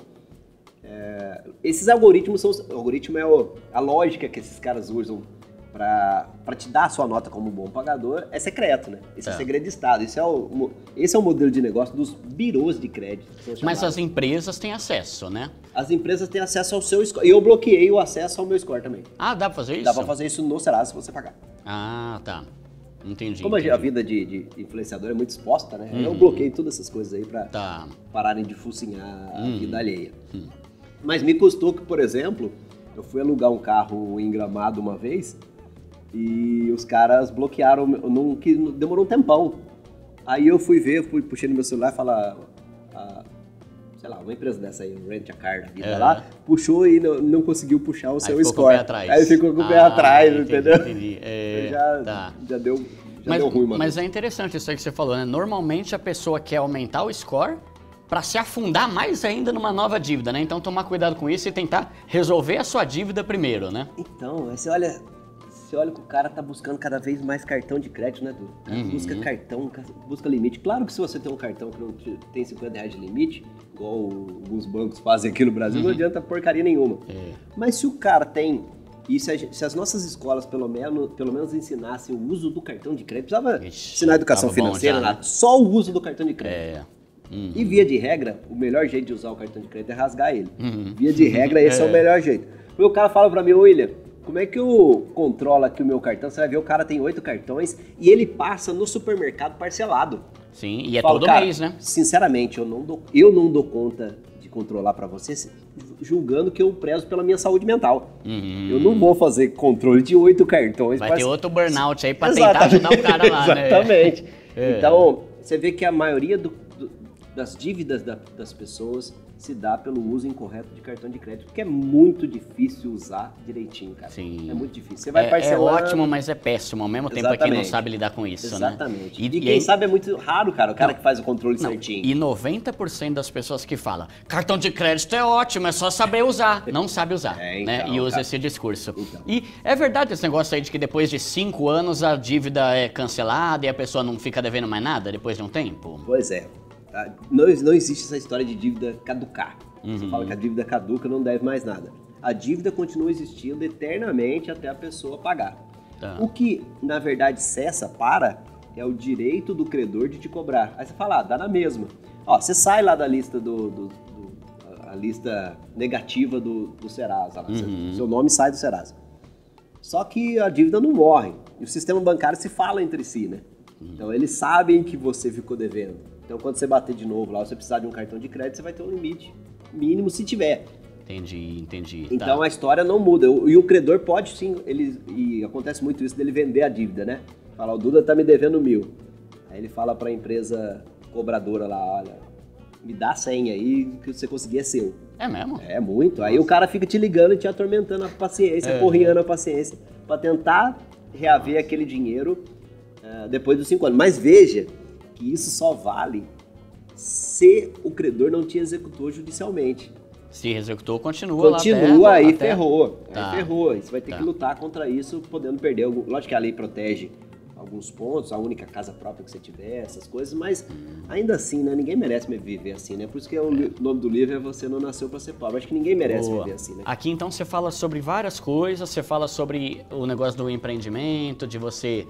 esses algoritmos o algoritmo é a lógica que esses caras usam para te dar a sua nota como bom pagador, é secreto, né? Esse é segredo de Estado. Esse é o modelo de negócio dos birôs de crédito. Mas as empresas têm acesso, né? As empresas têm acesso ao seu score. E eu bloqueei o acesso ao meu score também. Ah, dá pra fazer isso? Dá pra fazer isso no Serasa se você pagar. Ah, tá. Entendi. Como a vida de influenciador é muito exposta, né? Eu bloqueei todas essas coisas aí pra pararem de focinhar a vida alheia. Mas me custou que, por exemplo, eu fui alugar um carro em Gramado uma vez e os caras bloquearam, que demorou um tempão. Aí eu fui puxei no meu celular e falar, sei lá, uma empresa dessa aí, Rent a Car da vida lá, puxou e não conseguiu puxar o seu ficou score. Com o pé atrás. Aí ficou com o pé atrás, entendeu? Entendi. Já deu ruim, mano. Mas é interessante isso aí que você falou, né? Normalmente a pessoa quer aumentar o score para se afundar mais ainda numa nova dívida, né? Então tomar cuidado com isso e tentar resolver a sua dívida primeiro, né? Então, você olha que o cara tá buscando cada vez mais cartão de crédito, né, Dudu? Busca cartão, busca limite. Claro que se você tem um cartão que não tem 50 reais de limite, igual alguns bancos fazem aqui no Brasil, não adianta porcaria nenhuma. Mas se o cara tem... E se as nossas escolas pelo menos ensinassem o uso do cartão de crédito, precisava ensinar educação financeira, já, né? Só o uso do cartão de crédito. E via de regra, o melhor jeito de usar o cartão de crédito é rasgar ele. Via de regra, esse é o melhor jeito. Porque o cara fala pra mim, William, como é que eu controlo aqui o meu cartão? Você vai ver, o cara tem 8 cartões e ele passa no supermercado parcelado. Sim, e todo mês, né? Sinceramente, eu não dou conta de controlar para você, julgando que eu prezo pela minha saúde mental. Eu não vou fazer controle de 8 cartões. Vai ter outro burnout aí para tentar ajudar o cara lá, né? Exatamente. Então, você vê que a maioria das dívidas das pessoas se dá pelo uso incorreto de cartão de crédito, porque é muito difícil usar direitinho, cara. Sim. É muito difícil. Você vai parcelando... É ótimo, mas é péssimo. Ao mesmo tempo é quem não sabe lidar com isso, Exatamente. Né? E quem sabe é muito raro, cara, o cara que faz o controle certinho. E 90% das pessoas que falam cartão de crédito é ótimo, é só saber usar. Não sabe usar, né? E usa esse discurso. E é verdade esse negócio aí de que depois de 5 anos a dívida é cancelada e a pessoa não fica devendo mais nada depois de um tempo? Pois é. Não existe essa história de dívida caducar. Você fala que a dívida caduca, não deve mais nada. A dívida continua existindo eternamente até a pessoa pagar. O que, na verdade, é o direito do credor de te cobrar. Aí você fala, dá na mesma. Ó, você sai lá da lista a lista negativa do Serasa. Lá. Seu nome sai do Serasa. Só que a dívida não morre. E o sistema bancário se fala entre si, né? Então eles sabem que você ficou devendo. Então, quando você bater de novo lá, você precisar de um cartão de crédito, você vai ter um limite mínimo se tiver. Entendi. Então, a história não muda. E o credor pode sim, e acontece muito isso dele vender a dívida, né? Fala, o Duda tá me devendo 1.000. Aí ele fala pra empresa cobradora lá, olha, me dá a senha aí, que você conseguir é seu. É mesmo? É muito. Aí o cara fica te ligando e te atormentando a paciência, porrinhando a paciência, pra tentar reaver aquele dinheiro depois dos 5 anos. Mas veja que isso só vale se o credor não te executou judicialmente. Se executou, continua lá. Aí ferrou. Aí ferrou. Você vai ter que lutar contra isso, podendo perder. Lógico que a lei protege alguns pontos, a única casa própria que você tiver, essas coisas, mas ainda assim, né? Ninguém merece viver assim, né? Por isso que o nome do livro é Você Não Nasceu Pra Ser Pobre. Acho que ninguém merece viver assim, né? Aqui, então, você fala sobre várias coisas, você fala sobre o negócio do empreendimento, de você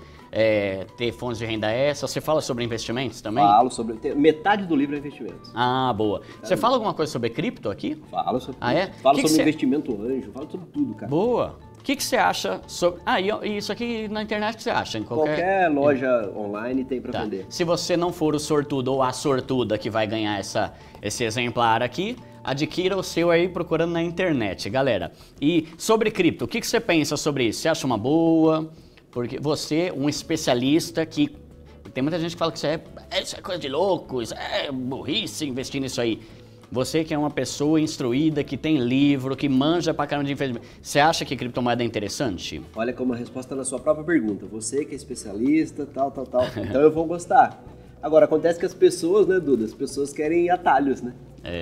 ter fontes de renda extra, você fala sobre investimentos também? Falo sobre... Metade do livro é investimentos. Ah, boa. Você fala alguma coisa sobre cripto aqui? Falo sobre Falo sobre investimento anjo, falo sobre tudo, cara. Boa. O que você acha sobre... e isso aqui na internet que você acha? Em qualquer loja online tem pra vender. Se você não for o sortudo ou a sortuda que vai ganhar esse exemplar aqui, adquira o seu aí procurando na internet, galera. E sobre cripto, o que você pensa sobre isso? Você acha uma boa? Porque você, um especialista que... Tem muita gente que fala que isso é coisa de louco, isso é burrice investir nisso aí. Você que é uma pessoa instruída, que tem livro, que manja pra caramba de investimento, você acha que criptomoeda é interessante? Olha como a resposta na sua própria pergunta. Você que é especialista, tal. Então eu vou gostar. Agora, acontece que as pessoas, né, Duda? As pessoas querem atalhos, né?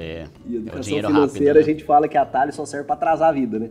E educação financeira, rápido, né? A gente fala que atalho só serve pra atrasar a vida, né?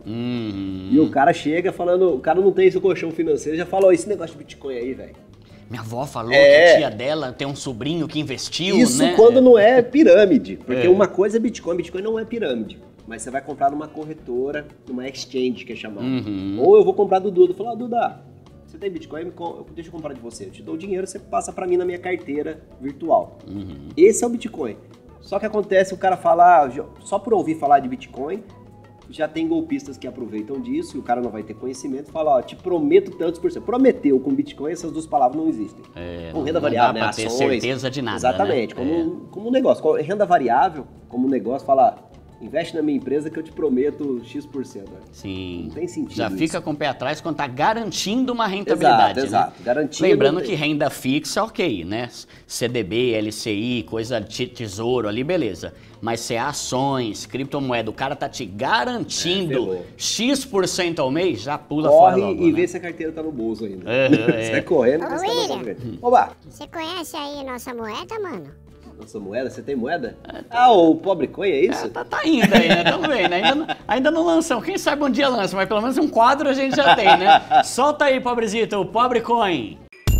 E o cara chega falando, o cara não tem esse colchão financeiro, já falou, esse negócio de Bitcoin aí, velho. Minha avó falou que a tia dela tem um sobrinho que investiu, isso, né? Isso quando não é pirâmide. Porque uma coisa é Bitcoin não é pirâmide. Mas você vai comprar numa corretora, numa exchange, que é chamado. Ou eu vou comprar do Duda. Falar, Duda, você tem Bitcoin? Deixa eu comprar de você. Eu te dou o dinheiro, você passa pra mim na minha carteira virtual. Esse é o Bitcoin. Só que acontece, o cara fala, só por ouvir falar de Bitcoin, já tem golpistas que aproveitam disso e o cara não vai ter conhecimento e fala, te prometo tantos por cento. Prometeu com Bitcoin, essas duas palavras não existem. Com renda variável, não dá pra ter certeza de nada, exatamente, né? Como um negócio. Renda variável, como um negócio, fala, investe na minha empresa que eu te prometo X%. Né? Sim. Não tem sentido já isso. Fica com o pé atrás quando tá garantindo uma rentabilidade, exato. Né? Garantindo. Lembrando que renda fixa, ok, né? CDB, LCI, coisa de tesouro ali, beleza. Mas se é ações, criptomoeda, o cara tá te garantindo X% ao mês, já pula fora logo, e né? vê se a carteira tá no bolso ainda. Você vai correndo, ô, William, oba! Você conhece aí nossa moeda, mano? Nossa moeda? Você tem moeda? O Pobre Coin, é isso? Tá indo aí, né? Tamo vendo. Ainda não lançamos. Quem sabe um dia lança, mas pelo menos um quadro a gente já tem, né? Solta aí, pobrezito, o Pobre Coin.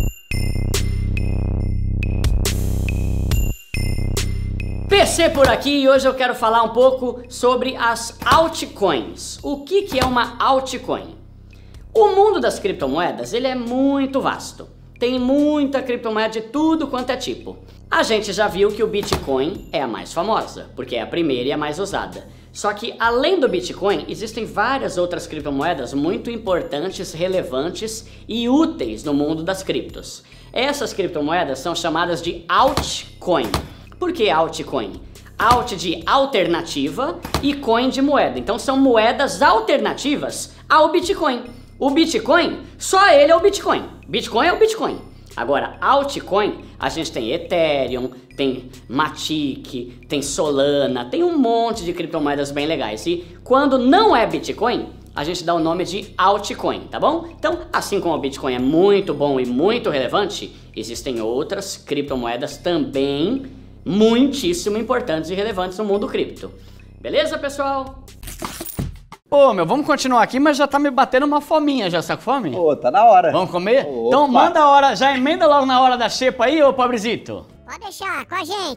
PC por aqui e hoje eu quero falar um pouco sobre as altcoins. O que é uma altcoin? O mundo das criptomoedas, ele é muito vasto. Tem muita criptomoeda de tudo quanto é tipo. A gente já viu que o Bitcoin é a mais famosa, porque é a primeira e a mais usada. Só que além do Bitcoin, existem várias outras criptomoedas muito importantes, relevantes e úteis no mundo das criptos. Essas criptomoedas são chamadas de altcoin. Por que altcoin? Alt de alternativa e coin de moeda. Então são moedas alternativas ao Bitcoin. O Bitcoin, só ele é o Bitcoin. Bitcoin é o Bitcoin. Agora, altcoin, a gente tem Ethereum, tem Matic, tem Solana, tem um monte de criptomoedas bem legais. E quando não é Bitcoin, a gente dá o nome de altcoin, tá bom? Então, assim como o Bitcoin é muito bom e muito relevante, existem outras criptomoedas também muitíssimo importantes e relevantes no mundo cripto. Beleza, pessoal? Pô, meu, vamos continuar aqui, mas já tá me batendo uma fominha, já tá com fome? Pô, tá na hora. Vamos comer? Opa. Então manda a hora, já emenda logo na hora da xepa aí, ô pobrezito. Pode deixar, com a gente.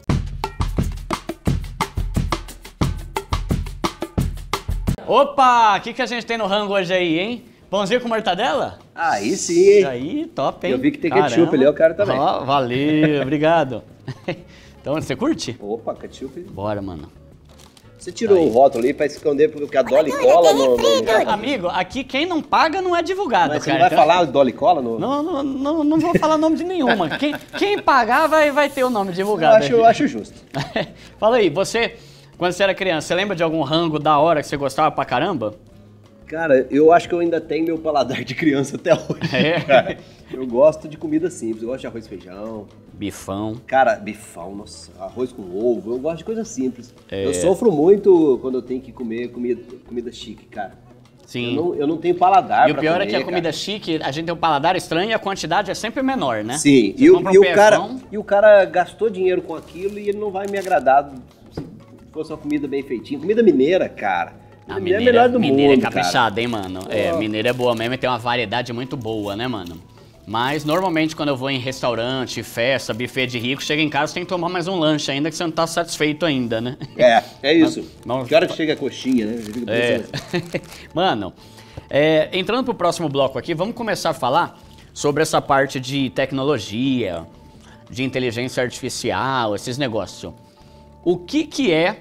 Opa, o que a gente tem no rango hoje aí, hein? Pãozinho com mortadela? Aí sim, hein? Aí, top, hein? Eu vi que tem ketchup ali, eu quero também. Ó, valeu, obrigado. Então, você curte? Opa, ketchup. Bora, mano. Você tirou o rótulo ali pra esconder porque a Dolly cola no... Amigo, aqui quem não paga não é divulgado, Mas você cara. não vai falar Dolly cola no... Não vou falar nome de nenhuma. Quem pagar vai ter o nome divulgado. Eu acho justo. Fala aí, você, quando você era criança, você lembra de algum rango da hora que você gostava pra caramba? Cara, eu acho que eu ainda tenho meu paladar de criança até hoje. É? Cara. Eu gosto de comida simples, eu gosto de arroz e feijão. Bifão. Cara, bifão, nossa, arroz com ovo, eu gosto de coisa simples. Eu sofro muito quando eu tenho que comer comida chique, cara. Sim. Eu não tenho paladar E o pra pior comer, é que a comida chique, a gente tem um paladar estranho e a quantidade é sempre menor, né? Sim, Você compra um e o cara gastou dinheiro com aquilo e ele não vai me agradar se fosse uma comida bem feitinha. Comida mineira, cara. A Mineira é a melhor do mineira mundo, é caprichada, hein, mano? É, mineira é boa mesmo e tem uma variedade muito boa, né, mano? Mas, normalmente, quando eu vou em restaurante, festa, buffet de rico, chega em casa, tem que tomar mais um lanche ainda, que você não tá satisfeito ainda, né? É isso. Mas- Que hora que chega a coxinha, né? Eu fico É. pensando. Mano, entrando pro próximo bloco aqui, vamos começar a falar sobre essa parte de tecnologia, de inteligência artificial, esses negócios. O que é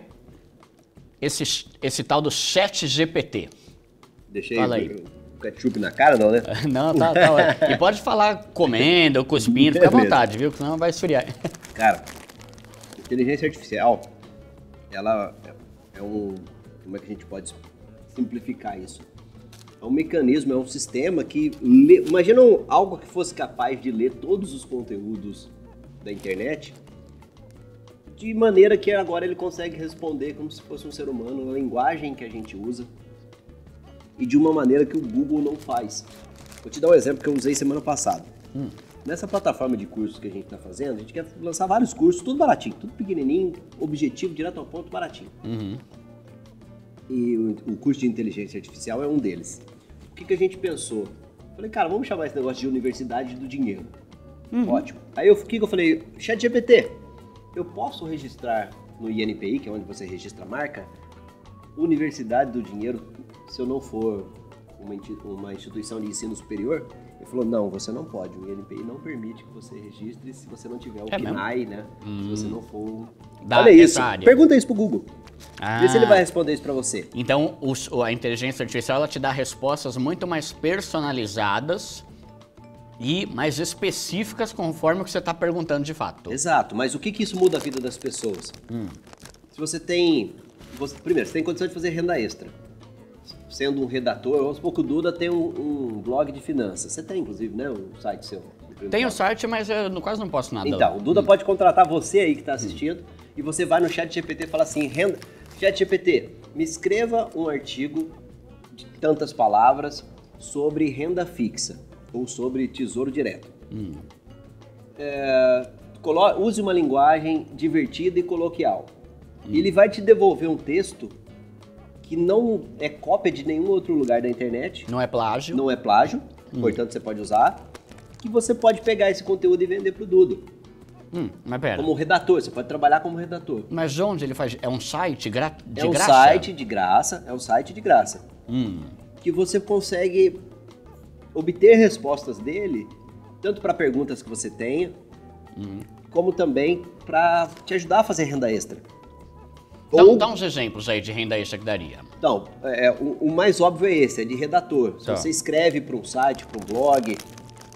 esse tal do chat GPT? Deixei Fala aí. o ketchup na cara, não, né? Não, tá. E pode falar comendo ou cuspindo, fica à Beleza. vontade, viu? Que senão vai esfriar. Cara, inteligência artificial, ela é um... Como é que a gente pode simplificar isso? É um mecanismo, é um sistema que... Imagina algo que fosse capaz de ler todos os conteúdos da internet de maneira que agora ele consegue responder como se fosse um ser humano, a linguagem que a gente usa e de uma maneira que o Google não faz. Vou te dar um exemplo que eu usei semana passada. Nessa plataforma de cursos que a gente está fazendo, a gente quer lançar vários cursos, tudo baratinho, tudo pequenininho, objetivo, direto ao ponto, baratinho. E o curso de inteligência artificial é um deles. O que a gente pensou? Falei, cara, vamos chamar esse negócio de universidade do dinheiro. Ótimo. Aí o que eu falei? ChatGPT, eu posso registrar no INPI, que é onde você registra a marca, Universidade do Dinheiro, se eu não for uma instituição de ensino superior? Ele falou, não, você não pode, o INPI não permite que você registre se você não tiver o PNAE, né? Se você não for... Olha isso, área. pergunta isso pro Google. Ah. Vê se ele vai responder isso pra você. Então, a inteligência artificial ela te dá respostas muito mais personalizadas e mais específicas conforme o que você está perguntando de fato. Exato, mas o que isso muda a vida das pessoas? Se você tem... primeiro, você tem condição de fazer renda extra. Sendo um redator, vamos supor que o Duda tem um blog de finanças. Você tem, inclusive, né, um site seu. Tem o site, mas eu quase não posso nada. Então, o Duda pode contratar você aí que está assistindo e você vai no ChatGPT e fala assim, ChatGPT, me escreva um artigo de tantas palavras sobre renda fixa ou sobre tesouro direto. Use uma linguagem divertida e coloquial. E ele vai te devolver um texto que não é cópia de nenhum outro lugar da internet. Não é plágio. Não é plágio, portanto você pode usar. Que você pode pegar esse conteúdo e vender pro Duda. Mas pera. Como redator, você pode trabalhar como redator. Mas onde ele faz? É um site de graça? É um site de graça, que você consegue obter respostas dele, tanto para perguntas que você tenha, como também para te ajudar a fazer renda extra. Dá uns exemplos aí de renda extra que daria. Então, o mais óbvio é esse, é de redator. Se Tá. você escreve para um site, para um blog,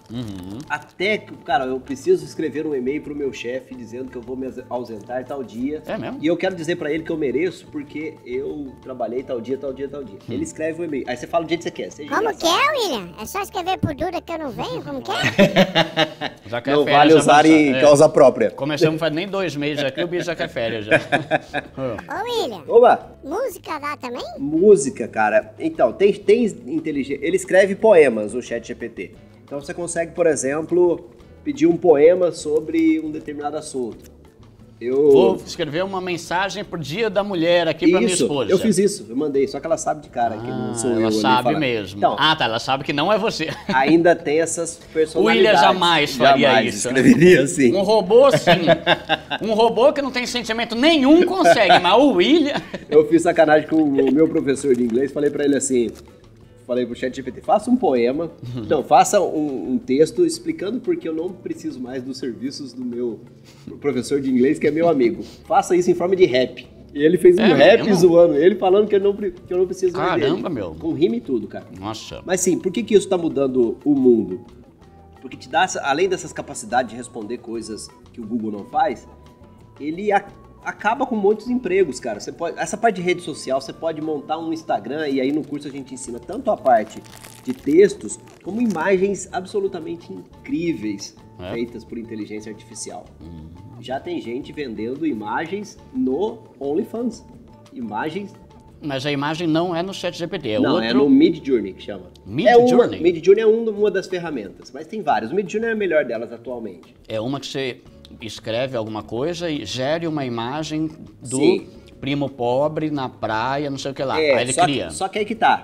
Até que, cara, eu preciso escrever um e-mail pro meu chefe dizendo que eu vou me ausentar tal dia. É mesmo? E eu quero dizer pra ele que eu mereço porque eu trabalhei tal dia, tal dia, tal dia. Ele escreve o e-mail. Aí você fala o dia que você quer. Como que é, William? É só escrever por Duda que eu não venho? Como que é? Já quer Não férias, vale já usar vamos- em causa própria. Começamos faz nem 2 meses aqui, o bicho já quer férias já. Ô, William, Oba! música dá também? Música, cara. Então, tem inteligência. Ele escreve poemas, o ChatGPT. Então você consegue, por exemplo, pedir um poema sobre um determinado assunto. Vou escrever uma mensagem pro Dia da Mulher aqui pra minha Isso, esposa. eu fiz isso, eu mandei, só que ela sabe de cara que não sou eu. Ela ali sabe falando. mesmo. Então, Ah, tá, ela sabe que não é você. ainda tem essas O personalidades. William jamais faria Jamais isso. escreveria assim. Um robô, sim. Um robô que não tem sentimento nenhum consegue, mas o William... Eu fiz sacanagem com o meu professor de inglês, falei pra ele assim, falei pro ChatGPT, faça um poema, não, faça um texto explicando porque eu não preciso mais dos serviços do meu professor de inglês, que é meu amigo. Faça isso em forma de rap. E ele fez um rap mesmo? zoando ele, falando que eu não preciso mais dele. Caramba, meu. Com rima e tudo, cara. Nossa. Mas sim, por que isso está mudando o mundo? Porque te dá, além dessas capacidades de responder coisas que o Google não faz, ele acaba com muitos empregos, cara. Você pode, essa parte de rede social, você pode montar um Instagram e aí no curso a gente ensina tanto a parte de textos como imagens absolutamente incríveis feitas por inteligência artificial. Já tem gente vendendo imagens no OnlyFans. Imagens. Mas a imagem não é no ChatGPT, é Não, outro... é no Midjourney que chama. Midjourney? Midjourney é uma das ferramentas, mas tem várias. O Midjourney é a melhor delas atualmente. É uma que você escreve alguma coisa e gere uma imagem do Sim. primo pobre na praia, não sei o que lá. Aí ele só cria. só que aí que tá.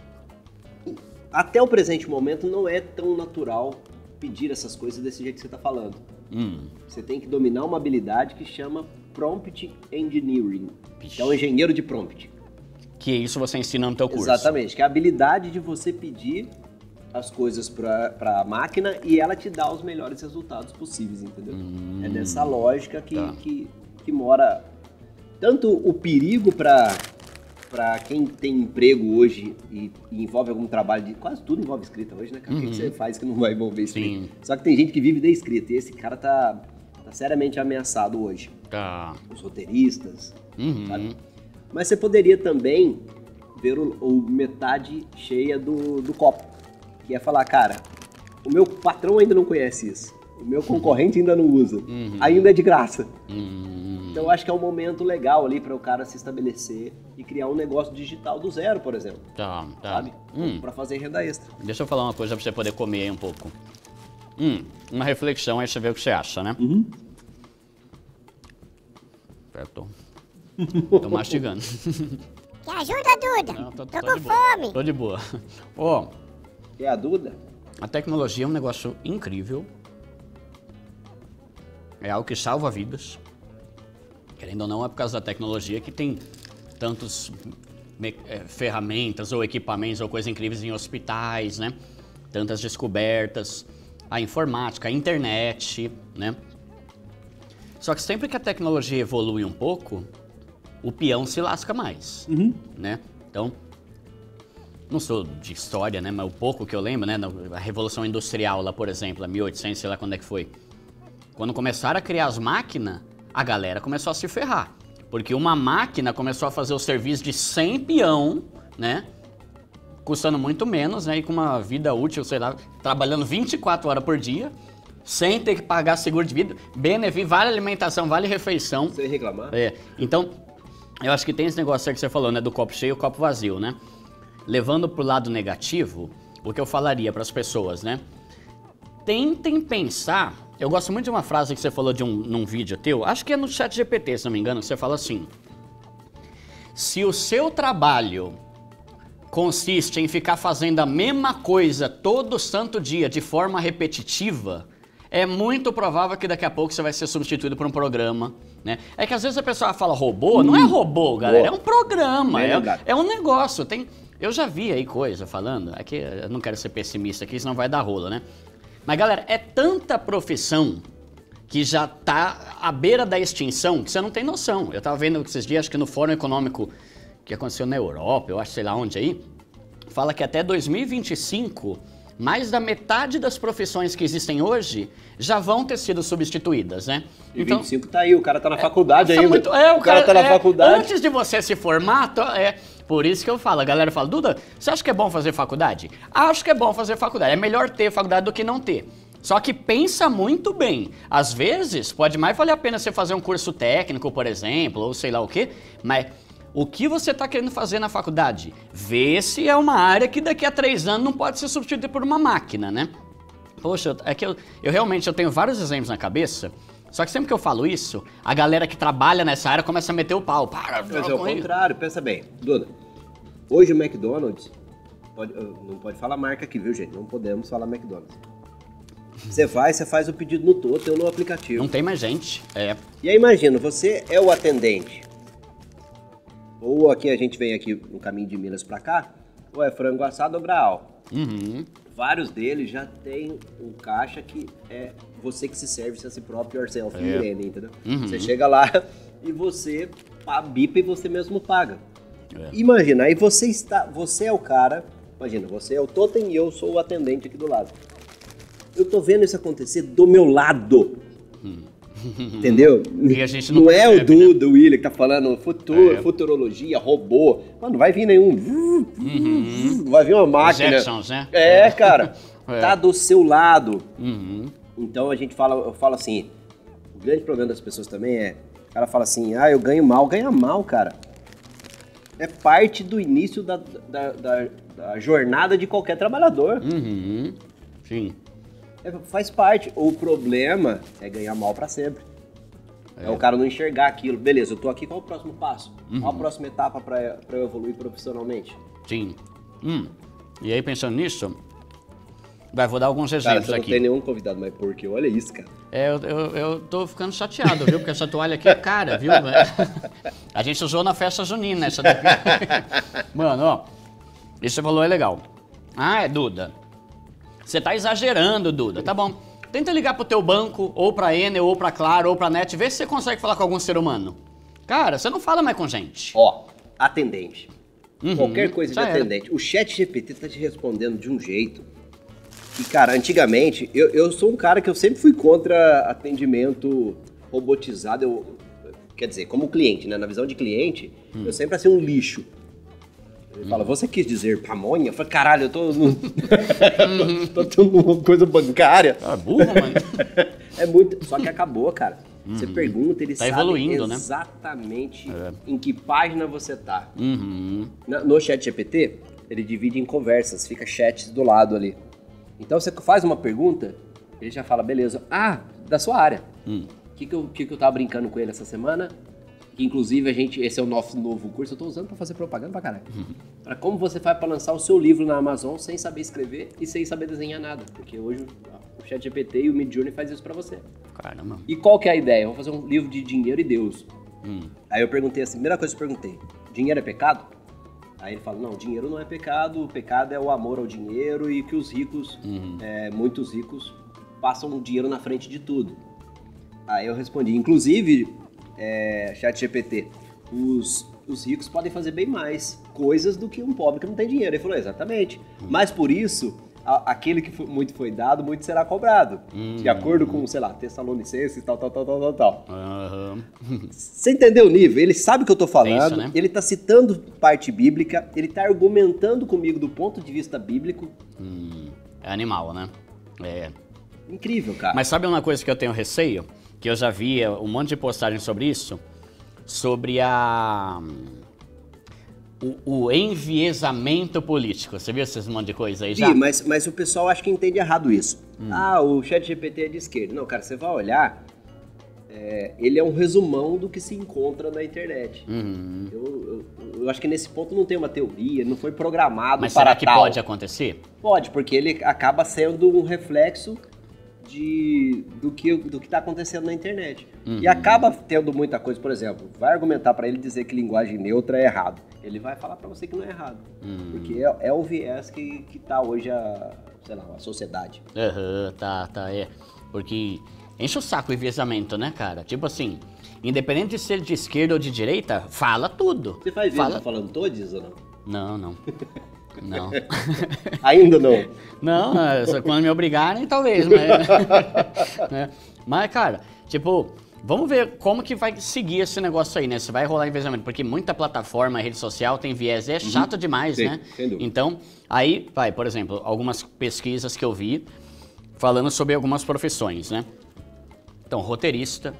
Até o presente momento não é tão natural pedir essas coisas desse jeito que você tá falando. Você tem que dominar uma habilidade que chama Prompt Engineering, que é o engenheiro de prompt. Que isso você ensina no teu curso. Exatamente, que é a habilidade de você pedir as coisas para a máquina e ela te dá os melhores resultados possíveis, entendeu? É nessa lógica que mora tanto o perigo para quem tem emprego hoje e envolve algum trabalho de... Quase tudo envolve escrita hoje, né, cara? O que você faz que não vai envolver escrita? Sim. Só que tem gente que vive de escrita e esse cara tá seriamente ameaçado hoje. Tá. Os roteiristas, sabe? Mas você poderia também ver o metade cheia do copo. Que é falar, cara, o meu patrão ainda não conhece isso. O meu concorrente ainda não usa. Ainda é de graça. Então eu acho que é um momento legal ali para o cara se estabelecer e criar um negócio digital do zero, por exemplo. Tá. Sabe? Para fazer renda extra. Deixa eu falar uma coisa pra você poder comer aí um pouco. Uma reflexão, aí você vê o que você acha, né? Certo. Tô mastigando. Que ajuda, Duda? Não, Tô de com boa. fome. Tô de boa. Ó, É a Duda? a tecnologia é um negócio incrível. É algo que salva vidas. Querendo ou não, é por causa da tecnologia que tem tantos ferramentas ou equipamentos ou coisas incríveis em hospitais, né? Tantas descobertas, a informática, a internet, né? Só que sempre que a tecnologia evolui um pouco, o peão se lasca mais, né? Então, não sou de história, né? Mas o pouco que eu lembro, né? A Revolução Industrial lá, por exemplo, 1800, sei lá quando é que foi. Quando começaram a criar as máquinas, a galera começou a se ferrar. Porque uma máquina começou a fazer o serviço de 100 peão, né? Custando muito menos, né? E com uma vida útil, sei lá, trabalhando 24 horas por dia, sem ter que pagar seguro de vida, benefício, vale alimentação, vale refeição. Sem reclamar? Então, eu acho que tem esse negócio aí que você falou, né? Do copo cheio e o copo vazio, né? Levando pro lado negativo, o que eu falaria para as pessoas, né? Tentem pensar... Eu gosto muito de uma frase que você falou num vídeo teu, acho que é no ChatGPT, se não me engano, que você fala assim: se o seu trabalho consiste em ficar fazendo a mesma coisa todo santo dia de forma repetitiva, é muito provável que daqui a pouco você vai ser substituído por um programa, né? É que às vezes a pessoa fala robô, não é robô, galera, é um programa, é um negócio. Eu já vi aí coisa falando, aqui eu não quero ser pessimista aqui, senão vai dar rolo, né? Mas, galera, é tanta profissão que já tá à beira da extinção que você não tem noção. Eu tava vendo esses dias, acho que no Fórum Econômico que aconteceu na Europa, eu acho, sei lá onde aí, fala que até 2025 mais da metade das profissões que existem hoje já vão ter sido substituídas, né? E 25 tá aí, o cara tá na faculdade ainda. O cara tá na faculdade. Antes de você se formar, por isso que eu falo, a galera fala, Duda, você acha que é bom fazer faculdade? Acho que é bom fazer faculdade, é melhor ter faculdade do que não ter. Só que pensa muito bem. Às vezes, pode mais valer a pena você fazer um curso técnico, por exemplo, ou sei lá o quê, mas o que você está querendo fazer na faculdade? Vê se é uma área que daqui a 3 anos não pode ser substituída por uma máquina, né? Poxa, é que eu realmente tenho vários exemplos na cabeça, só que sempre que eu falo isso, a galera que trabalha nessa área começa a meter o pau. Mas é o contrário, pensa bem. Duda, hoje o McDonald's, não pode falar marca aqui, viu, gente? Não podemos falar McDonald's. Você faz o pedido no Toto ou no aplicativo. Não tem mais gente, E aí imagina, você é o atendente. Ou aqui a gente vem aqui no caminho de Minas pra cá, ou é frango assado ou Braal. Vários deles já tem um caixa que é você que se serve a si próprio, yourself, entendeu? Você chega lá e você bipa e você mesmo paga. Imagina, aí você é o cara, imagina, você é o totem e eu sou o atendente aqui do lado. Eu tô vendo isso acontecer do meu lado. Entendeu? E a gente não percebe, é o Duda, o William que tá falando futurologia, robô. Mano, não vai vir nenhum. Vai vir uma máquina. Jetsons, né? Cara. Tá do seu lado. Então eu falo assim, o grande problema das pessoas também é, o cara fala assim, eu ganha mal, cara. É parte do início da jornada de qualquer trabalhador. Sim. Faz parte. O problema é ganhar mal pra sempre. É o cara não enxergar aquilo. Beleza, eu tô aqui, qual é o próximo passo? Qual a próxima etapa pra eu evoluir profissionalmente? Sim. E aí, pensando nisso, vou dar alguns exemplos cara, você aqui. Não tem nenhum convidado, mas por quê? Olha isso, cara. Eu tô ficando chateado, viu? Porque essa toalha aqui é cara, viu? A gente usou na festa junina essa daqui. Mano, ó, isso que você falou é legal. Duda, você tá exagerando, Duda. Tá bom. Tenta ligar pro teu banco, ou pra Enel, ou pra Claro, ou pra NET, vê se você consegue falar com algum ser humano. Cara, você não fala mais com gente. Atendente. Qualquer coisa de atendente. O ChatGPT tá te respondendo de um jeito. E, cara, antigamente, eu sou um cara que eu sempre fui contra atendimento robotizado. Quer dizer, como cliente, né? Na visão de cliente, eu sempre achei um lixo. Ele fala, você quis dizer pamonha? Eu falei, caralho, eu tô numa coisa bancária. Burro, mano. É muito. Só que acabou, cara. Você pergunta, ele tá sabe evoluindo, exatamente em que página você tá. No ChatGPT, ele divide em conversas, fica chats do lado ali. Então você faz uma pergunta, ele já fala, beleza, da sua área. O que eu tava brincando com ele essa semana? Que inclusive esse é o nosso novo curso, eu tô usando pra fazer propaganda pra caralho. Pra como você faz pra lançar o seu livro na Amazon sem saber escrever e sem saber desenhar nada. Porque hoje o ChatGPT e o Midjourney faz isso pra você. Caramba. E qual que é a ideia? Eu vou fazer um livro de dinheiro e Deus. Aí eu perguntei assim, primeira coisa que eu perguntei, dinheiro é pecado? Aí ele fala, não, dinheiro não é pecado, o pecado é o amor ao dinheiro e que os ricos, muitos ricos, passam o dinheiro na frente de tudo. Aí eu respondi, inclusive, ChatGPT, os ricos podem fazer bem mais coisas do que um pobre que não tem dinheiro. Ele falou, exatamente. Mas por isso, aquele que muito foi dado, muito será cobrado. De acordo com, sei lá, Tessalonicenses e tal. Você entendeu o nível? Ele sabe o que eu tô falando, né? Ele tá citando parte bíblica, ele tá argumentando comigo do ponto de vista bíblico. É animal, né? Incrível, cara. Mas sabe uma coisa que eu tenho receio? Que eu já vi um monte de postagens sobre isso? Sobre o enviesamento político. Você viu esse monte de coisa aí já? Sim, mas o pessoal acho que entende errado isso. O ChatGPT é de esquerda. Não, cara, você vai olhar, ele é um resumão do que se encontra na internet. Eu acho que nesse ponto não tem uma teoria, não foi programado mas para será que tal. pode acontecer? Pode, porque ele acaba sendo um reflexo do que está acontecendo na internet. E acaba tendo muita coisa, por exemplo, vai argumentar para ele dizer que linguagem neutra é errado. Ele vai falar para você que não é errado. Porque é o viés que tá hoje a sociedade. Porque enche o saco o enviesamento, né, cara? Tipo assim, independente de ser de esquerda ou de direita, fala tudo. Você faz vídeo falando todos ou não? Não. Não. Ainda não. Não, só quando me obrigarem, talvez, mas... né? Mas, cara, tipo, vamos ver como que vai seguir esse negócio aí, né? Se vai rolar investimento, porque muita plataforma, rede social tem viés, e é chato demais, Sim, né? sem dúvida. Então, aí, vai, por exemplo, algumas pesquisas que eu vi falando sobre algumas profissões, né? Então, roteirista,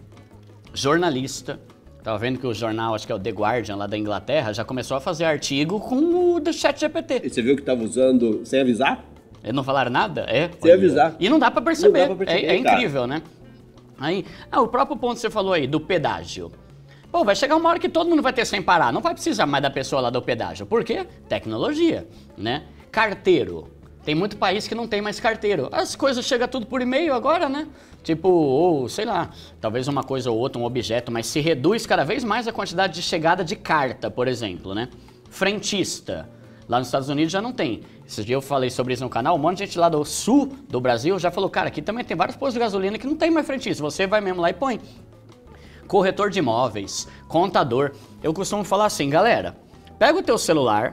jornalista. Tava vendo que o jornal, acho que é o The Guardian, lá da Inglaterra, já começou a fazer artigo com o do ChatGPT. E você viu que tava usando sem avisar? Eles não falaram nada? É. Sem avisar. E não dá pra perceber. Não dá pra perceber, é cara. incrível, né? Aí, o próprio ponto que você falou aí, do pedágio. Pô, vai chegar uma hora que todo mundo vai ter sem parar. Não vai precisar mais da pessoa lá do pedágio. Por quê? Tecnologia, né? Carteiro. Tem muito país que não tem mais carteiro. As coisas chegam tudo por e-mail agora, né? Tipo, ou sei lá, talvez uma coisa ou outra, um objeto, mas se reduz cada vez mais a quantidade de chegada de carta, por exemplo, né? Frentista. Lá nos Estados Unidos já não tem. Esse dia eu falei sobre isso no canal, um monte de gente lá do sul do Brasil já falou, cara, aqui também tem vários postos de gasolina que não tem mais frentista. Você vai mesmo lá e põe. Corretor de imóveis, contador. Eu costumo falar assim, galera, pega o teu celular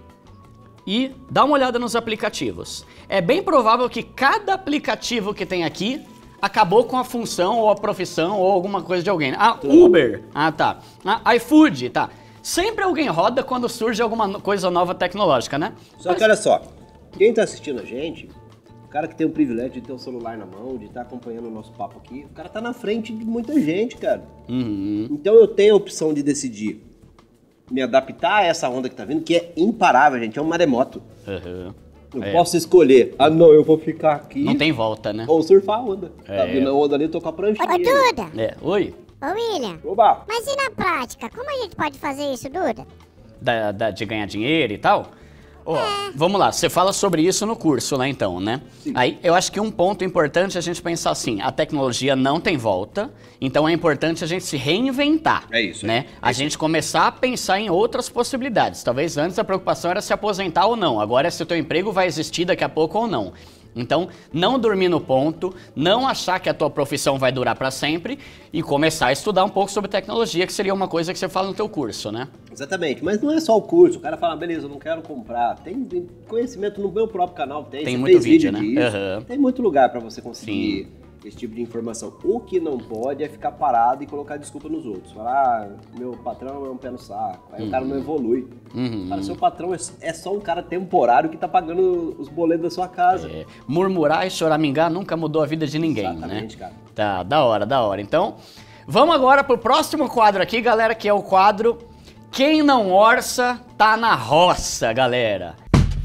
e dá uma olhada nos aplicativos. É bem provável que cada aplicativo que tem aqui acabou com a função ou a profissão ou alguma coisa de alguém. Ah, Uber, tá. Ah, iFood, tá. Sempre alguém roda quando surge alguma coisa nova tecnológica, né? Só que olha só, quem tá assistindo a gente, o cara que tem o privilégio de ter o celular na mão, de estar acompanhando o nosso papo aqui, o cara tá na frente de muita gente, cara. Então eu tenho a opção de decidir me adaptar a essa onda que tá vindo, que é imparável, gente, é um maremoto. Eu posso escolher, não, eu vou ficar aqui. Não tem volta, né? Ou surfar a onda. Tá vindo a onda ali, eu tô com a pranchinha. Ô, Duda! Oi? Ô, William! Oba! Mas e na prática? Como a gente pode fazer isso, Duda? De ganhar dinheiro e tal? Ó, vamos lá, você fala sobre isso no curso lá então, né? Sim. Aí eu acho que um ponto importante é a gente pensar assim, a tecnologia não tem volta, então é importante a gente se reinventar. É isso, né? A gente começar a pensar em outras possibilidades. Talvez antes a preocupação era se aposentar ou não, agora é se o teu emprego vai existir daqui a pouco ou não. Então, não dormir no ponto, não achar que a tua profissão vai durar para sempre e começar a estudar um pouco sobre tecnologia, que seria uma coisa que você fala no teu curso, né? Exatamente, mas não é só o curso. O cara fala, beleza, eu não quero comprar. Tem conhecimento no meu próprio canal, tem. Tem você muito fez vídeo, né? disso. Tem muito lugar para você conseguir Sim. esse tipo de informação. O que não pode é ficar parado e colocar desculpa nos outros. Falar, meu patrão é um pé no saco. Aí o cara não evolui. Cara, seu patrão é só um cara temporário que tá pagando os boletos da sua casa. Murmurar e choramingar nunca mudou a vida de ninguém, Exatamente, né? cara. Tá, da hora. Então, vamos agora pro próximo quadro aqui, galera, que é o quadro Quem Não Orça Tá na Roça, galera.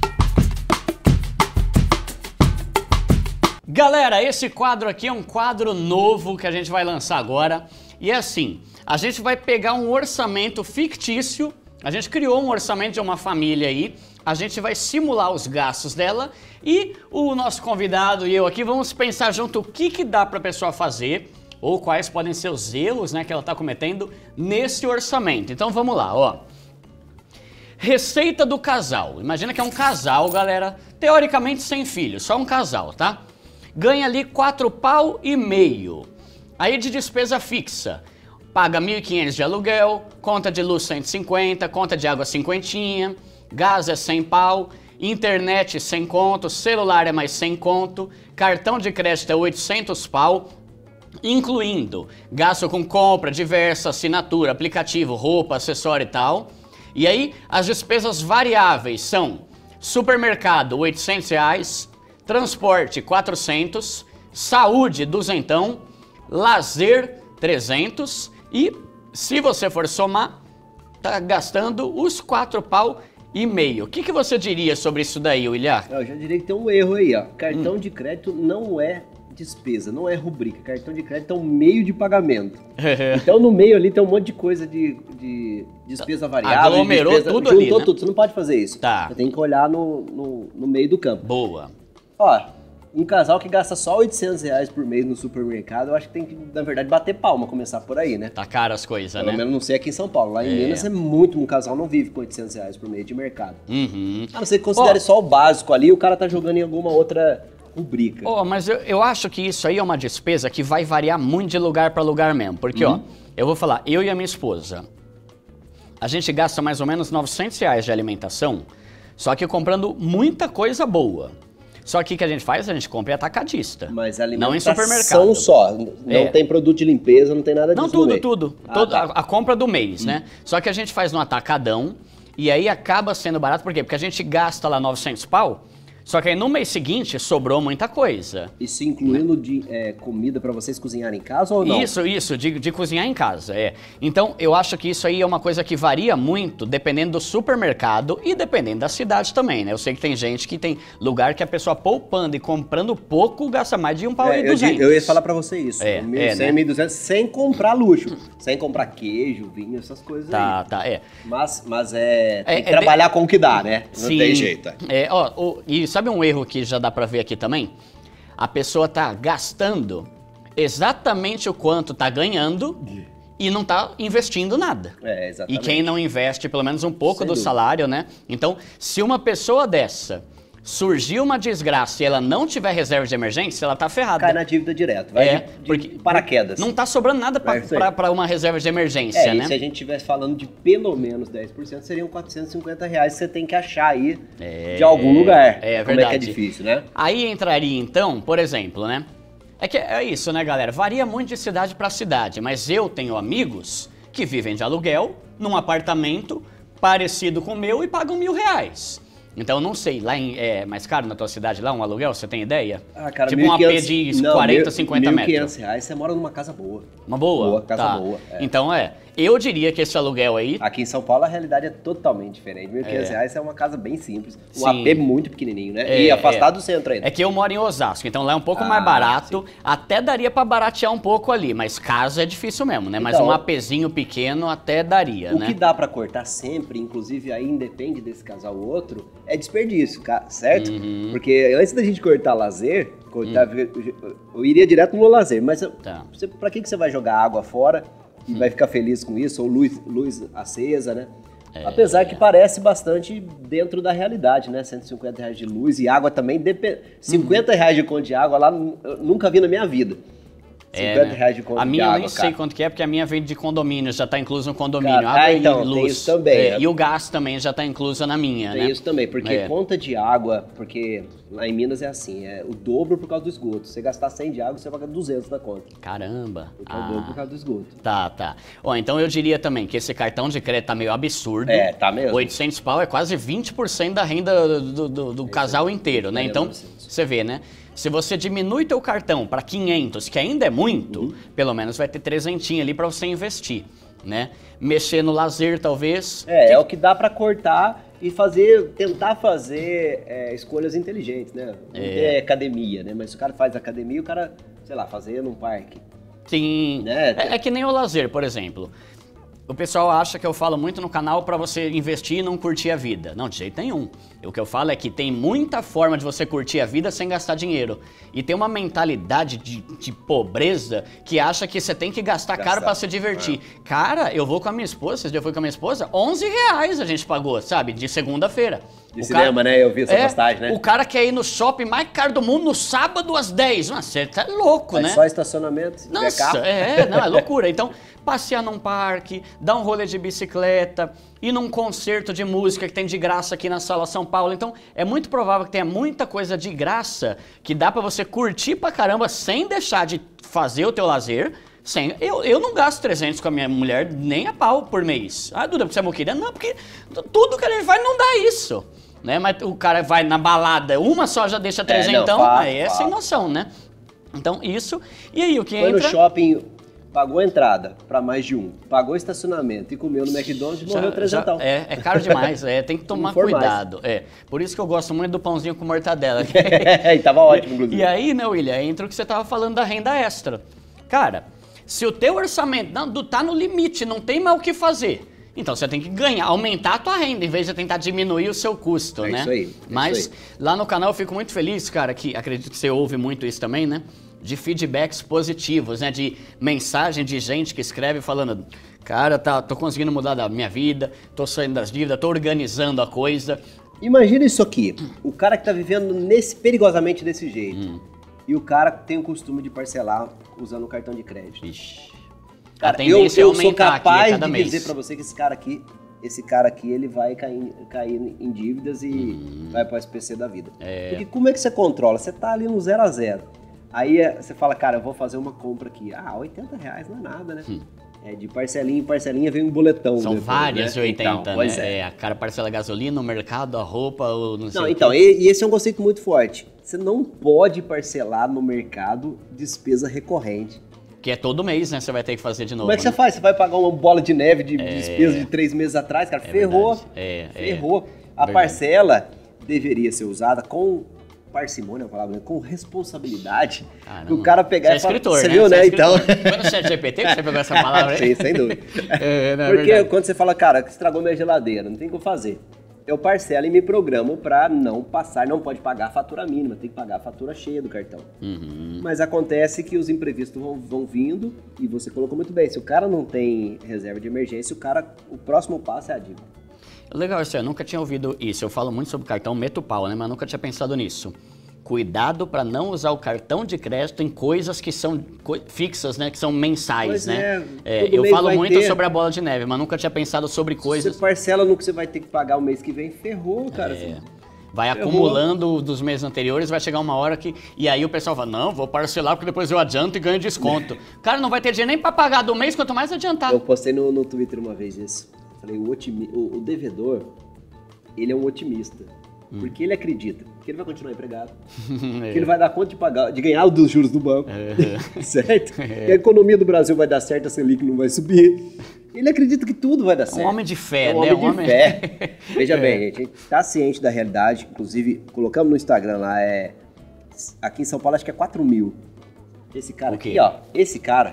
Galera, esse quadro aqui é um quadro novo que a gente vai lançar agora. E é assim, a gente vai pegar um orçamento fictício, a gente criou um orçamento de uma família aí, a gente vai simular os gastos dela e o nosso convidado e eu aqui vamos pensar junto o que dá pra pessoa fazer ou quais podem ser os erros, né, que ela tá cometendo nesse orçamento. Então vamos lá, ó. Receita do casal. Imagina que é um casal, galera, teoricamente sem filhos, só um casal, tá? Ganha ali 4,5 pau. Aí de despesa fixa, paga 1.500 de aluguel, conta de luz 150, conta de água 50, gás é 100 pau, internet 100 conto, celular é mais 100 conto, cartão de crédito é 800 pau, incluindo gasto com compra diversa, assinatura, aplicativo, roupa, acessório e tal. E aí as despesas variáveis são supermercado 800 reais, transporte 400, saúde 200, lazer 300 e se você for somar, tá gastando os 4,5 pau. O que você diria sobre isso daí, William? Eu já diria que tem um erro aí, ó. Cartão de crédito não é despesa, não é rubrica. Cartão de crédito é um meio de pagamento. Então no meio ali tem um monte de coisa de despesa variável. Aglomerou despesa, tudo ali, né? tudo. Você não pode fazer isso. Tá. Você tem que olhar no meio do campo. Boa. Ó, um casal que gasta só 800 reais por mês no supermercado, eu acho que tem que, na verdade, bater palma, começar por aí, né? Tá caro as coisas, Pelo né? menos não sei aqui em São Paulo. Lá em Minas é muito, um casal não vive com 800 reais por mês de mercado. A não ser que considere só o básico ali, o cara tá jogando em alguma outra rubrica. Mas eu acho que isso aí é uma despesa que vai variar muito de lugar para lugar mesmo. Porque, ó, eu vou falar, eu e a minha esposa, a gente gasta mais ou menos 900 reais de alimentação, Só que comprando muita coisa boa. Só que o que a gente faz? A gente compra em atacadista. Mas não em alimentação supermercado. só. Não tem produto de limpeza, não tem nada disso. Não, tudo. Tá. A compra do mês, né? Só que a gente faz no atacadão e aí acaba sendo barato. Por quê? Porque a gente gasta lá 900 pau, só que aí no mês seguinte sobrou muita coisa. Isso incluindo de comida pra vocês cozinharem em casa ou não? Isso, de cozinhar em casa, Então, eu acho que isso aí é uma coisa que varia muito dependendo do supermercado e dependendo da cidade também, né? Eu sei que tem gente que tem lugar que a pessoa poupando e comprando pouco gasta mais de um pau e 200. Eu ia falar pra você isso. 1.100, né? 1.200, sem comprar luxo. Sem comprar queijo, vinho, essas coisas aí. Tá. Mas tem que trabalhar com o que dá, né? Não Sim. tem jeito. E sabe um erro que já dá pra ver aqui também? A pessoa tá gastando exatamente o quanto tá ganhando e não tá investindo nada. Exatamente. E quem não investe pelo menos um pouco Sem do dúvida. salário, né? Então, se uma pessoa dessa surgiu uma desgraça e ela não tiver reserva de emergência, ela tá ferrada. Cai na dívida direto. Vai porque de paraquedas. Não tá sobrando nada pra uma reserva de emergência, né? E se a gente estivesse falando de pelo menos 10%, seriam R$450 que você tem que achar aí de algum lugar. É Como verdade. é que é difícil, né? Aí entraria então, por exemplo, né? É isso, né, galera? Varia muito de cidade pra cidade, mas eu tenho amigos que vivem de aluguel num apartamento parecido com o meu e pagam R$1.000. Então, eu não sei, lá é mais caro na tua cidade lá, um aluguel, você tem ideia? Cara, tipo um AP de 40, 50 metros. R$1.500, você mora numa casa boa. Uma boa? Casa boa. Então, eu diria que esse aluguel aí... Aqui em São Paulo a realidade é totalmente diferente. R$1.500 é uma casa bem simples. Um Sim. AP muito pequenininho, né? E afastado do centro ainda. É que eu moro em Osasco, então lá é um pouco mais barato. Sim. Até daria pra baratear um pouco ali, mas casa é difícil mesmo, né? Mas então, um APzinho pequeno até daria, né? O que dá pra cortar sempre, inclusive aí independe desse casal ou outro, é desperdício, certo? Porque antes da gente cortar lazer, eu iria direto no lazer, mas pra que você vai jogar água fora e vai ficar feliz com isso? Ou luz acesa, né? Apesar que parece bastante dentro da realidade, né? R$150 de luz e água também, R$50 de conta de água lá, eu nunca vi na minha vida. R$50 de conta de água, a minha eu nem sei quanto que é, porque a minha vem de condomínio, já tá incluso no condomínio. Água e luz. Tem isso também. E o gás também já tá incluso na minha, né? Tem isso também, porque conta de água, porque lá em Minas é assim, é o dobro por causa do esgoto. Se você gastar 100 de água, você paga 200 da conta. Caramba! Porque é o dobro por causa do esgoto. Tá. Então eu diria também que esse cartão de crédito tá meio absurdo. Tá mesmo. 800 pau é quase 20% da renda do casal inteiro, né? Então, você vê, né? Se você diminui teu cartão para 500, que ainda é muito, pelo menos vai ter 300 ali para você investir, né? Mexer no lazer, talvez. É o que dá para cortar e tentar fazer escolhas inteligentes, né? Não ter academia, né? Mas se o cara faz academia, o cara, sei lá, fazer num parque. Sim. Né? É que nem o lazer, por exemplo. O pessoal acha que eu falo muito no canal pra você investir e não curtir a vida. Não, de jeito nenhum. O que eu falo é que tem muita forma de você curtir a vida sem gastar dinheiro. E tem uma mentalidade de pobreza que acha que você tem que gastar caro pra se divertir. Cara, eu vou com a minha esposa, esses dias eu fui com a minha esposa, R$11 a gente pagou, sabe? De segunda-feira. De cinema, né? Eu vi essa postagem, né? O cara quer ir no shopping mais caro do mundo no sábado às 10. Nossa, você tá louco, né? Só estacionamento, se tiver carro. Não, é loucura. Então, passear num parque, dar um rolê de bicicleta, ir num concerto de música que tem de graça aqui na Sala São Paulo. Então, é muito provável que tenha muita coisa de graça que dá pra você curtir pra caramba sem deixar de fazer o teu lazer. Eu não gasto 300 com a minha mulher nem a pau por mês. Ah, Duda, porque você é moqueira? Não, porque tudo que a gente faz não dá isso. Né? Mas o cara vai na balada, uma só já deixa 300, aí é sem noção, né? Então, isso. E aí, o que entra... Foi no shopping... Pagou a entrada para mais de um, pagou estacionamento e comeu no McDonald's e morreu 300. É caro demais, tem que tomar cuidado. Por isso que eu gosto muito do pãozinho com mortadela. E tava ótimo, inclusive. E aí, né, William, entra o que você tava falando da renda extra. Cara, se o teu orçamento tá no limite, não tem mais o que fazer, então você tem que aumentar a tua renda, em vez de tentar diminuir o seu custo, né? Isso aí. Mas lá no canal eu fico muito feliz, cara, que acredito que você ouve muito isso também, né? De feedbacks positivos, né? De mensagem de gente que escreve falando: cara, tô conseguindo mudar da minha vida, tô saindo das dívidas, tô organizando a coisa. Imagina isso aqui, o cara que tá vivendo perigosamente desse jeito, e o cara tem o costume de parcelar usando o cartão de crédito. Ixi. Cara, eu sou capaz de dizer pra você que esse cara aqui esse cara aqui ele vai cair em dívidas e vai para o SPC da vida. Porque como é que você controla? Você tá ali no 0 a 0. Aí você fala, cara, eu vou fazer uma compra aqui. Ah, R$80 não é nada, né? De parcelinha em parcelinha vem um boletão. São depois, várias de 80, então, né? A cara parcela a gasolina, o mercado, a roupa, o não sei o então, quê. e esse é um conceito muito forte. Você não pode parcelar no mercado despesa recorrente. Que é todo mês, né? Você vai ter que fazer de novo. Como é que você faz? Você vai pagar uma bola de neve de despesa de 3 meses atrás, cara? Ferrou. Ferrou. A parcela deveria ser usada com parcimônia, a palavra, com responsabilidade. Caramba. O cara pegar e falar... Você é escritor, você né? viu, Você né? é Então... Foi no ChatGPT que você pegou essa palavra aí? Sim, sem dúvida. Porque quando você fala, cara, estragou minha geladeira, não tem o que fazer. Eu parcelo e me programo para não passar, não pode pagar a fatura mínima, tem que pagar a fatura cheia do cartão. Mas acontece que os imprevistos vão vindo e você colocou muito bem, se o cara não tem reserva de emergência, o próximo passo é a dívida. Legal, isso eu nunca tinha ouvido isso. Eu falo muito sobre cartão, meto pau, né? Mas nunca tinha pensado nisso. Cuidado para não usar o cartão de crédito em coisas que são fixas, né? Que são mensais, Pois né? todo Eu mês falo vai muito ter. sobre a bola de neve, mas nunca tinha pensado sobre coisas. Você parcela no que você vai ter que pagar o mês que vem, ferrou, cara. Vai acumulando dos meses anteriores, vai chegar uma hora que... E aí o pessoal fala, não, vou parcelar porque depois eu adianto e ganho desconto. Cara, não vai ter dinheiro nem para pagar do mês, quanto mais adiantar. Eu postei no Twitter uma vez isso. Falei, o devedor, ele é um otimista. Porque ele acredita que ele vai continuar empregado, que ele vai dar conta de ganhar dos juros do banco, certo? Que a economia do Brasil vai dar certo, a Selic não vai subir. Ele acredita que tudo vai dar certo. Um homem de fé, um né? Homem de fé. Veja bem, gente, a gente tá ciente da realidade, inclusive colocamos no Instagram lá, aqui em São Paulo acho que é 4 mil. Esse cara aqui, ó, esse cara,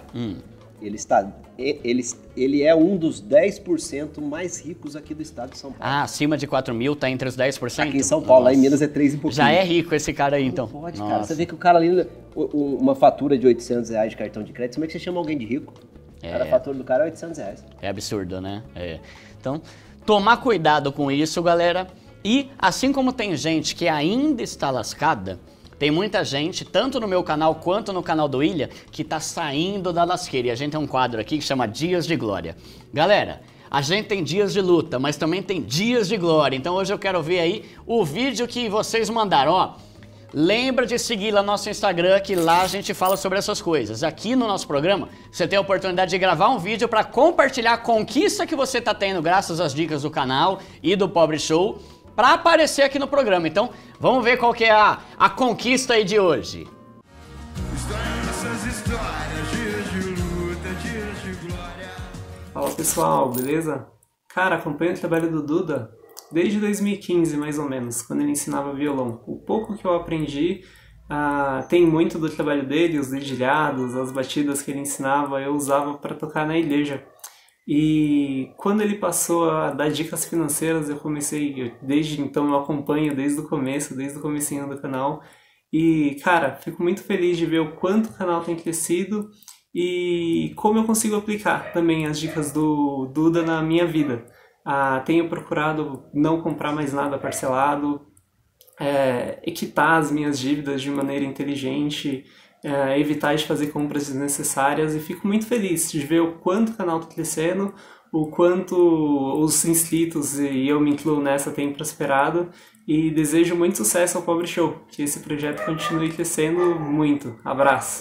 ele é um dos 10% mais ricos aqui do estado de São Paulo. Ah, acima de 4 mil tá entre os 10%? Aqui em São Paulo, lá em Minas é 3 e pouquinho. Já é rico esse cara aí, então. Não pode, cara. Você vê que o cara ali, uma fatura de R$800 de cartão de crédito, como é que você chama alguém de rico? Cara, a fatura do cara é R$800. É absurdo, né? Então, tomar cuidado com isso, galera. E assim como tem gente que ainda está lascada, tem muita gente, tanto no meu canal quanto no canal do William, que tá saindo da lasqueira. E a gente tem um quadro aqui que chama Dias de Glória. Galera, a gente tem dias de luta, mas também tem dias de glória. Então hoje eu quero ver aí o vídeo que vocês mandaram, ó. Lembra de seguir lá no nosso Instagram, que lá a gente fala sobre essas coisas. Aqui no nosso programa, você tem a oportunidade de gravar um vídeo para compartilhar a conquista que você tá tendo graças às dicas do canal e do Pobre Show, para aparecer aqui no programa. Então, vamos ver qual que é a conquista aí de hoje. Fala pessoal, beleza? Cara, acompanho o trabalho do Duda desde 2015, mais ou menos, quando ele ensinava violão. O pouco que eu aprendi tem muito do trabalho dele, os dedilhados, as batidas que ele ensinava, eu usava para tocar na igreja. E quando ele passou a dar dicas financeiras, desde então eu acompanho desde o começo, desde o comecinho do canal. E, cara, fico muito feliz de ver o quanto o canal tem crescido e como eu consigo aplicar também as dicas do Duda na minha vida. Tenho procurado não comprar mais nada parcelado, quitar as minhas dívidas de maneira inteligente, evitar de fazer compras desnecessárias, e fico muito feliz de ver o quanto o canal está crescendo, o quanto os inscritos, e eu me incluo nessa, têm prosperado, e desejo muito sucesso ao Pobre Show, que esse projeto continue crescendo muito. Abraço!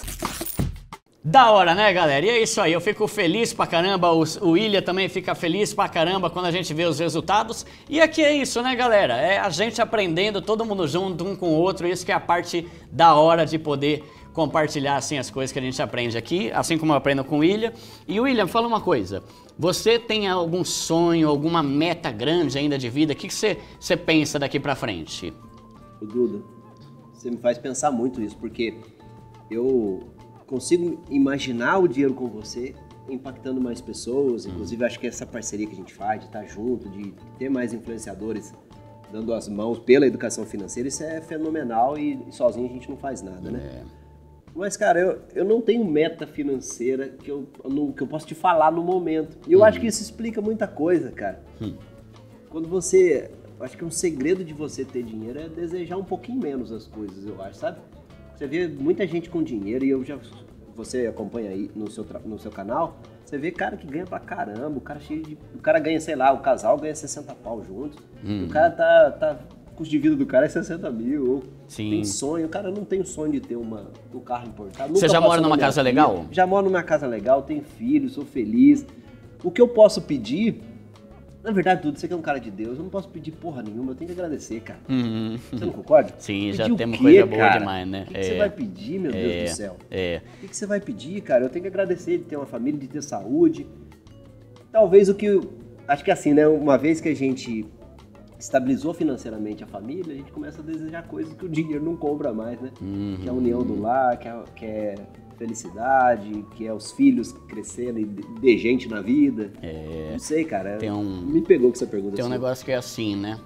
Da hora, né, galera? E é isso aí, eu fico feliz pra caramba, o William também fica feliz pra caramba quando a gente vê os resultados. E aqui é isso, né, galera? É a gente aprendendo, todo mundo junto, um com o outro, isso que é a parte da hora de poder compartilhar assim as coisas que a gente aprende aqui, assim como eu aprendo com o William. E William, fala uma coisa, você tem algum sonho, alguma meta grande ainda de vida? O que você pensa daqui pra frente? O Duda, você me faz pensar muito isso, porque eu consigo imaginar o dinheiro com você impactando mais pessoas, inclusive acho que essa parceria que a gente faz, de estar junto, de ter mais influenciadores dando as mãos pela educação financeira, isso é fenomenal e sozinho a gente não faz nada, né? Mas, cara, eu não tenho meta financeira que eu posso te falar no momento. E eu acho que isso explica muita coisa, cara. Quando você... Acho que um segredo de você ter dinheiro é desejar um pouquinho menos as coisas, eu acho, sabe? Você vê muita gente com dinheiro, e eu já você acompanha aí no seu canal, você vê cara que ganha pra caramba, o cara ganha, sei lá, o casal ganha 60 pau juntos, o cara tá o custo de vida do cara é 60 mil, ou tem sonho, o cara não tem o sonho de ter um carro importado. Você já mora numa casa legal? Já moro numa casa legal, tenho filho, sou feliz. O que eu posso pedir, na verdade, tudo, você que é um cara de Deus, eu não posso pedir porra nenhuma, eu tenho que agradecer, cara. Você não concorda? Sim, pedir já temos coisa boa demais, né? O que você vai pedir, meu Deus do céu? O que você vai pedir, cara? Eu tenho que agradecer de ter uma família, de ter saúde. Talvez acho que assim, né, uma vez que a gente estabilizou financeiramente a família, a gente começa a desejar coisas que o dinheiro não compra mais, né? Que é a união do lar, que é felicidade, que é os filhos crescendo e de gente na vida. Não sei, cara. Me pegou com essa pergunta. Tem um negócio que é assim, né?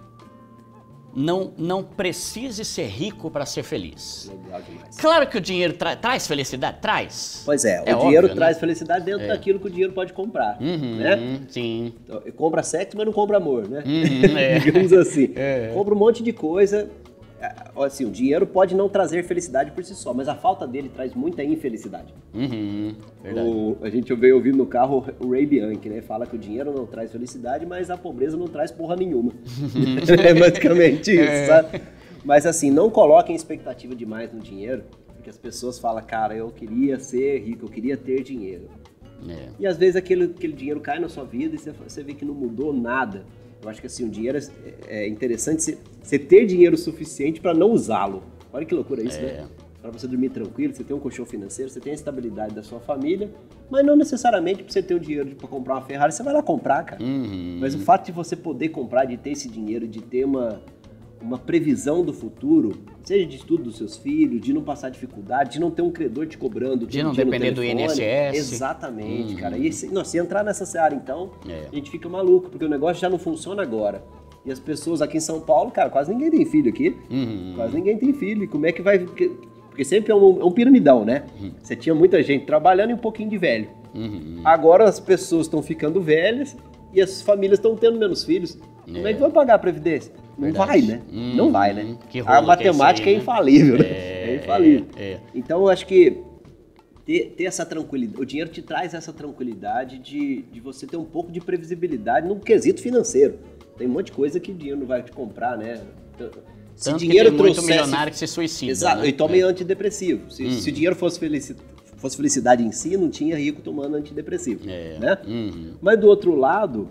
Não precise ser rico para ser feliz. Legal demais. Claro que o dinheiro traz felicidade, traz. Pois é, o dinheiro traz felicidade dentro daquilo que o dinheiro pode comprar, né? Sim. Então, compra sexo, mas não compra amor, né? Digamos assim. Compra um monte de coisa. Assim, o dinheiro pode não trazer felicidade por si só, mas a falta dele traz muita infelicidade. Verdade. A gente veio ouvindo no carro o Ray Bianchi, né? Fala que o dinheiro não traz felicidade, mas a pobreza não traz porra nenhuma. É basicamente isso, sabe? Mas assim, não coloquem expectativa demais no dinheiro, porque as pessoas falam, cara, eu queria ser rico, eu queria ter dinheiro. E às vezes aquele dinheiro cai na sua vida e você vê que não mudou nada. Eu acho que assim, o dinheiro é interessante você ter dinheiro suficiente para não usá-lo. Olha que loucura isso, né? Para você dormir tranquilo, você ter um colchão financeiro, você tem a estabilidade da sua família, mas não necessariamente para você ter o dinheiro para comprar uma Ferrari, você vai lá comprar, cara. Mas o fato de você poder comprar, de ter esse dinheiro, de ter uma previsão do futuro, seja de estudo dos seus filhos, de não passar dificuldade, de não ter um credor te cobrando, de não depender do INSS. Exatamente, cara. E se entrar nessa seara, então, a gente fica maluco, porque o negócio já não funciona agora. E as pessoas aqui em São Paulo, cara, quase ninguém tem filho aqui. Quase ninguém tem filho. E como é que vai... Porque sempre é um piramidão, né? Você tinha muita gente trabalhando e um pouquinho de velho. Agora as pessoas estão ficando velhas e as famílias estão tendo menos filhos. Como é que vai pagar a Previdência? Não vai, né? Não vai, né? A matemática é infalível, né? É infalível. Então eu acho que ter essa tranquilidade, o dinheiro te traz essa tranquilidade de você ter um pouco de previsibilidade no quesito financeiro. Tem um monte de coisa que o dinheiro não vai te comprar, né? Se dinheiro que tem muito milionário que se suicida. Exato, né? E toma antidepressivo. Se o dinheiro fosse felicidade em si, não tinha rico tomando antidepressivo, né? Mas do outro lado,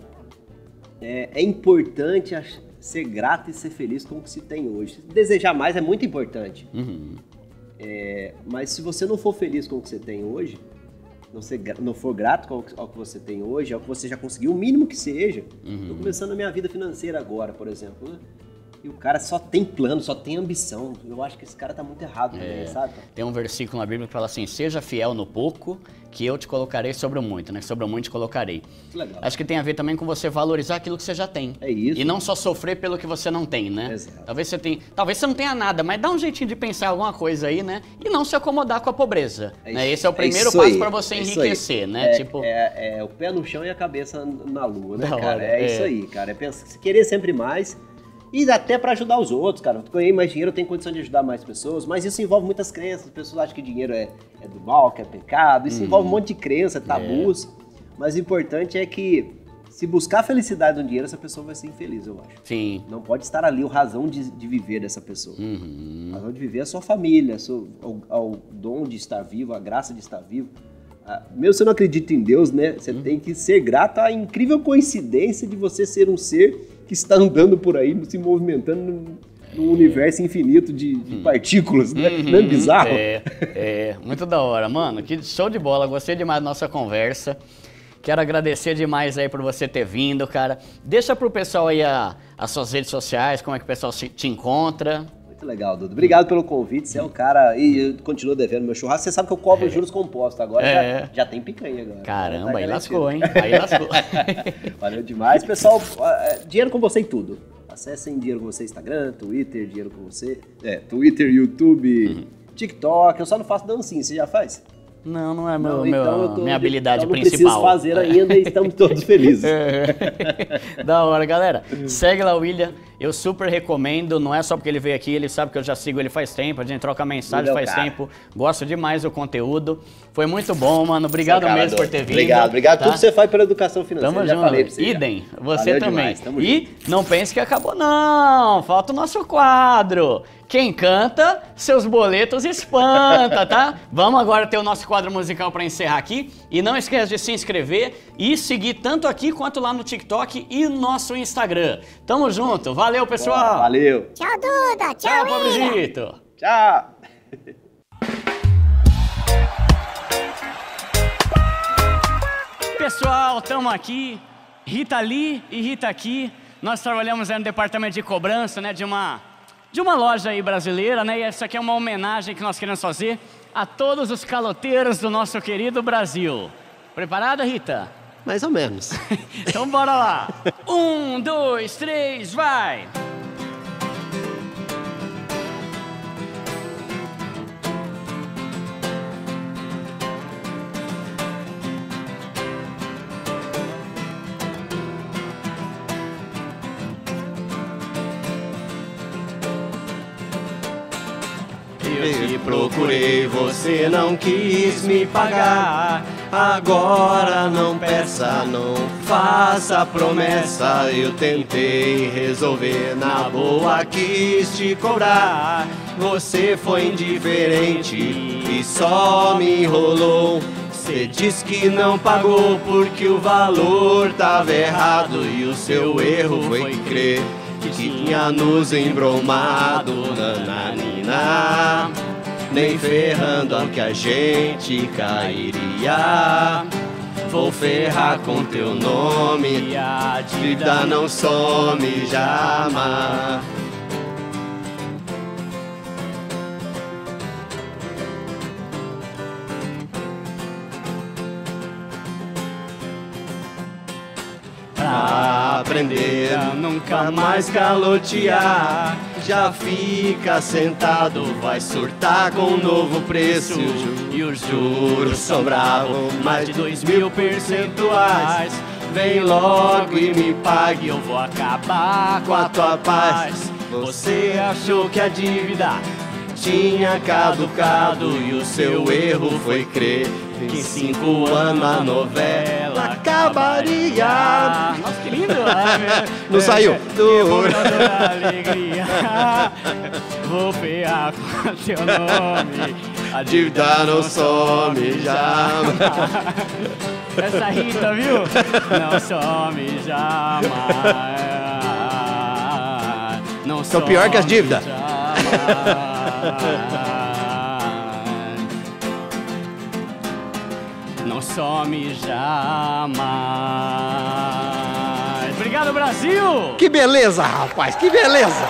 é importante ser grato e ser feliz com o que se tem hoje. Desejar mais é muito importante. Mas se você não for feliz com o que você tem hoje, não for grato ao que você tem hoje, ao que você já conseguiu, o mínimo que seja. Estou começando a minha vida financeira agora, por exemplo, né? E o cara só tem plano, só tem ambição. Eu acho que esse cara tá muito errado também, sabe? Tem um versículo na Bíblia que fala assim, seja fiel no pouco, que eu te colocarei sobre o muito, né? Sobre o muito te colocarei. Legal. Acho que tem a ver também com você valorizar aquilo que você já tem. É isso. E não só sofrer pelo que você não tem, né? Exato. Talvez você não tenha nada, mas dá um jeitinho de pensar em alguma coisa aí, né? E não se acomodar com a pobreza. Né? Esse é o primeiro passo para você enriquecer, né? É o pé no chão e a cabeça na lua, né, Da cara? hora, É isso aí, cara. Se querer sempre mais... E até para ajudar os outros, cara. Eu ganhei mais dinheiro, eu tenho condição de ajudar mais pessoas, mas isso envolve muitas crenças. As pessoas acham que dinheiro é do mal, que é pecado. Isso envolve um monte de crença, tabus. Mas o importante é que, se buscar felicidade no dinheiro, essa pessoa vai ser infeliz, eu acho. Sim. Não pode estar ali a razão de viver dessa pessoa. A razão de viver é a sua família, o dom de estar vivo, a graça de estar vivo. Mesmo se você não acredita em Deus, né? Você tem que ser grato à incrível coincidência de você ser um ser que está andando por aí, se movimentando num universo infinito de partículas, né? Não é bizarro? Muito da hora, mano. Que show de bola, gostei demais da nossa conversa. Quero agradecer demais aí por você ter vindo, cara. Deixa pro pessoal aí as suas redes sociais, como é que o pessoal te encontra. Muito legal, Dudu. Obrigado pelo convite, você é um cara... E eu continuo devendo meu churrasco. Você sabe que eu cobro juros compostos, agora já tem picanha agora. Caramba, tá aí lascou, hein? Aí lascou. Valeu demais. Pessoal, dinheiro com você em tudo. Acessem Dinheiro com Você Instagram, Twitter, Dinheiro com Você... Twitter, YouTube, TikTok. Eu só não faço dancinha, você já faz? Não é Não, então minha habilidade então não principal. preciso fazer ainda e estamos todos felizes. Da hora, galera. Segue lá o William. Eu super recomendo. Não é só porque ele veio aqui, ele sabe que eu já sigo ele faz tempo. A gente troca mensagem faz tempo. Gosto demais do conteúdo. Foi muito bom, mano. Obrigado mesmo por ter vindo. Obrigado. Tá? Tudo que você faz pela educação financeira. Tamo já junto. falei pra você. Idem, você Valeu também. demais, tamo E não pense que acabou, não. Falta o nosso quadro. Quem canta, seus boletos espanta, tá? Vamos agora ter o nosso quadro musical para encerrar aqui. E não esquece de se inscrever e seguir tanto aqui quanto lá no TikTok e no nosso Instagram. Tamo junto. Valeu, pessoal. Valeu. Tchau, Duda. Tchau, Tchau, William. Pobrezito. Tchau. Pessoal, estamos aqui, Rita ali e Rita aqui. Nós trabalhamos no departamento de cobrança, né, de uma loja aí brasileira, né? E essa aqui é uma homenagem que nós queremos fazer a todos os caloteiros do nosso querido Brasil. Preparada, Rita? Mais ou menos. Então bora lá. 1, 2, 3, vai! Eu te procurei, você não quis me pagar. Agora não peça, não faça promessa. Eu tentei resolver, na boa quis te cobrar. Você foi indiferente e só me enrolou. Você diz que não pagou porque o valor tava errado. E o seu erro foi crer que tinha nos embromado, nananina. Nem ferrando que a gente cairia. Vou ferrar com teu nome, a dívida não some jamais. Pra aprender a nunca mais calotear, já fica sentado, vai surtar com um novo preço. E os juros são bravos, mais de 2.000 percentuais. Vem logo e me pague, eu vou acabar com a tua paz. Você achou que a dívida tinha caducado e o seu erro foi crer que em 5 anos a novela acabaria. Nossa, que lindo! Não saiu. Alegria. Vou ferrar com teu nome. A dívida não some jamais. Essa Rita, viu? Não some jamais. Não São pior que as dívidas. Não some jamais. Obrigado, Brasil! Que beleza, rapaz, que beleza!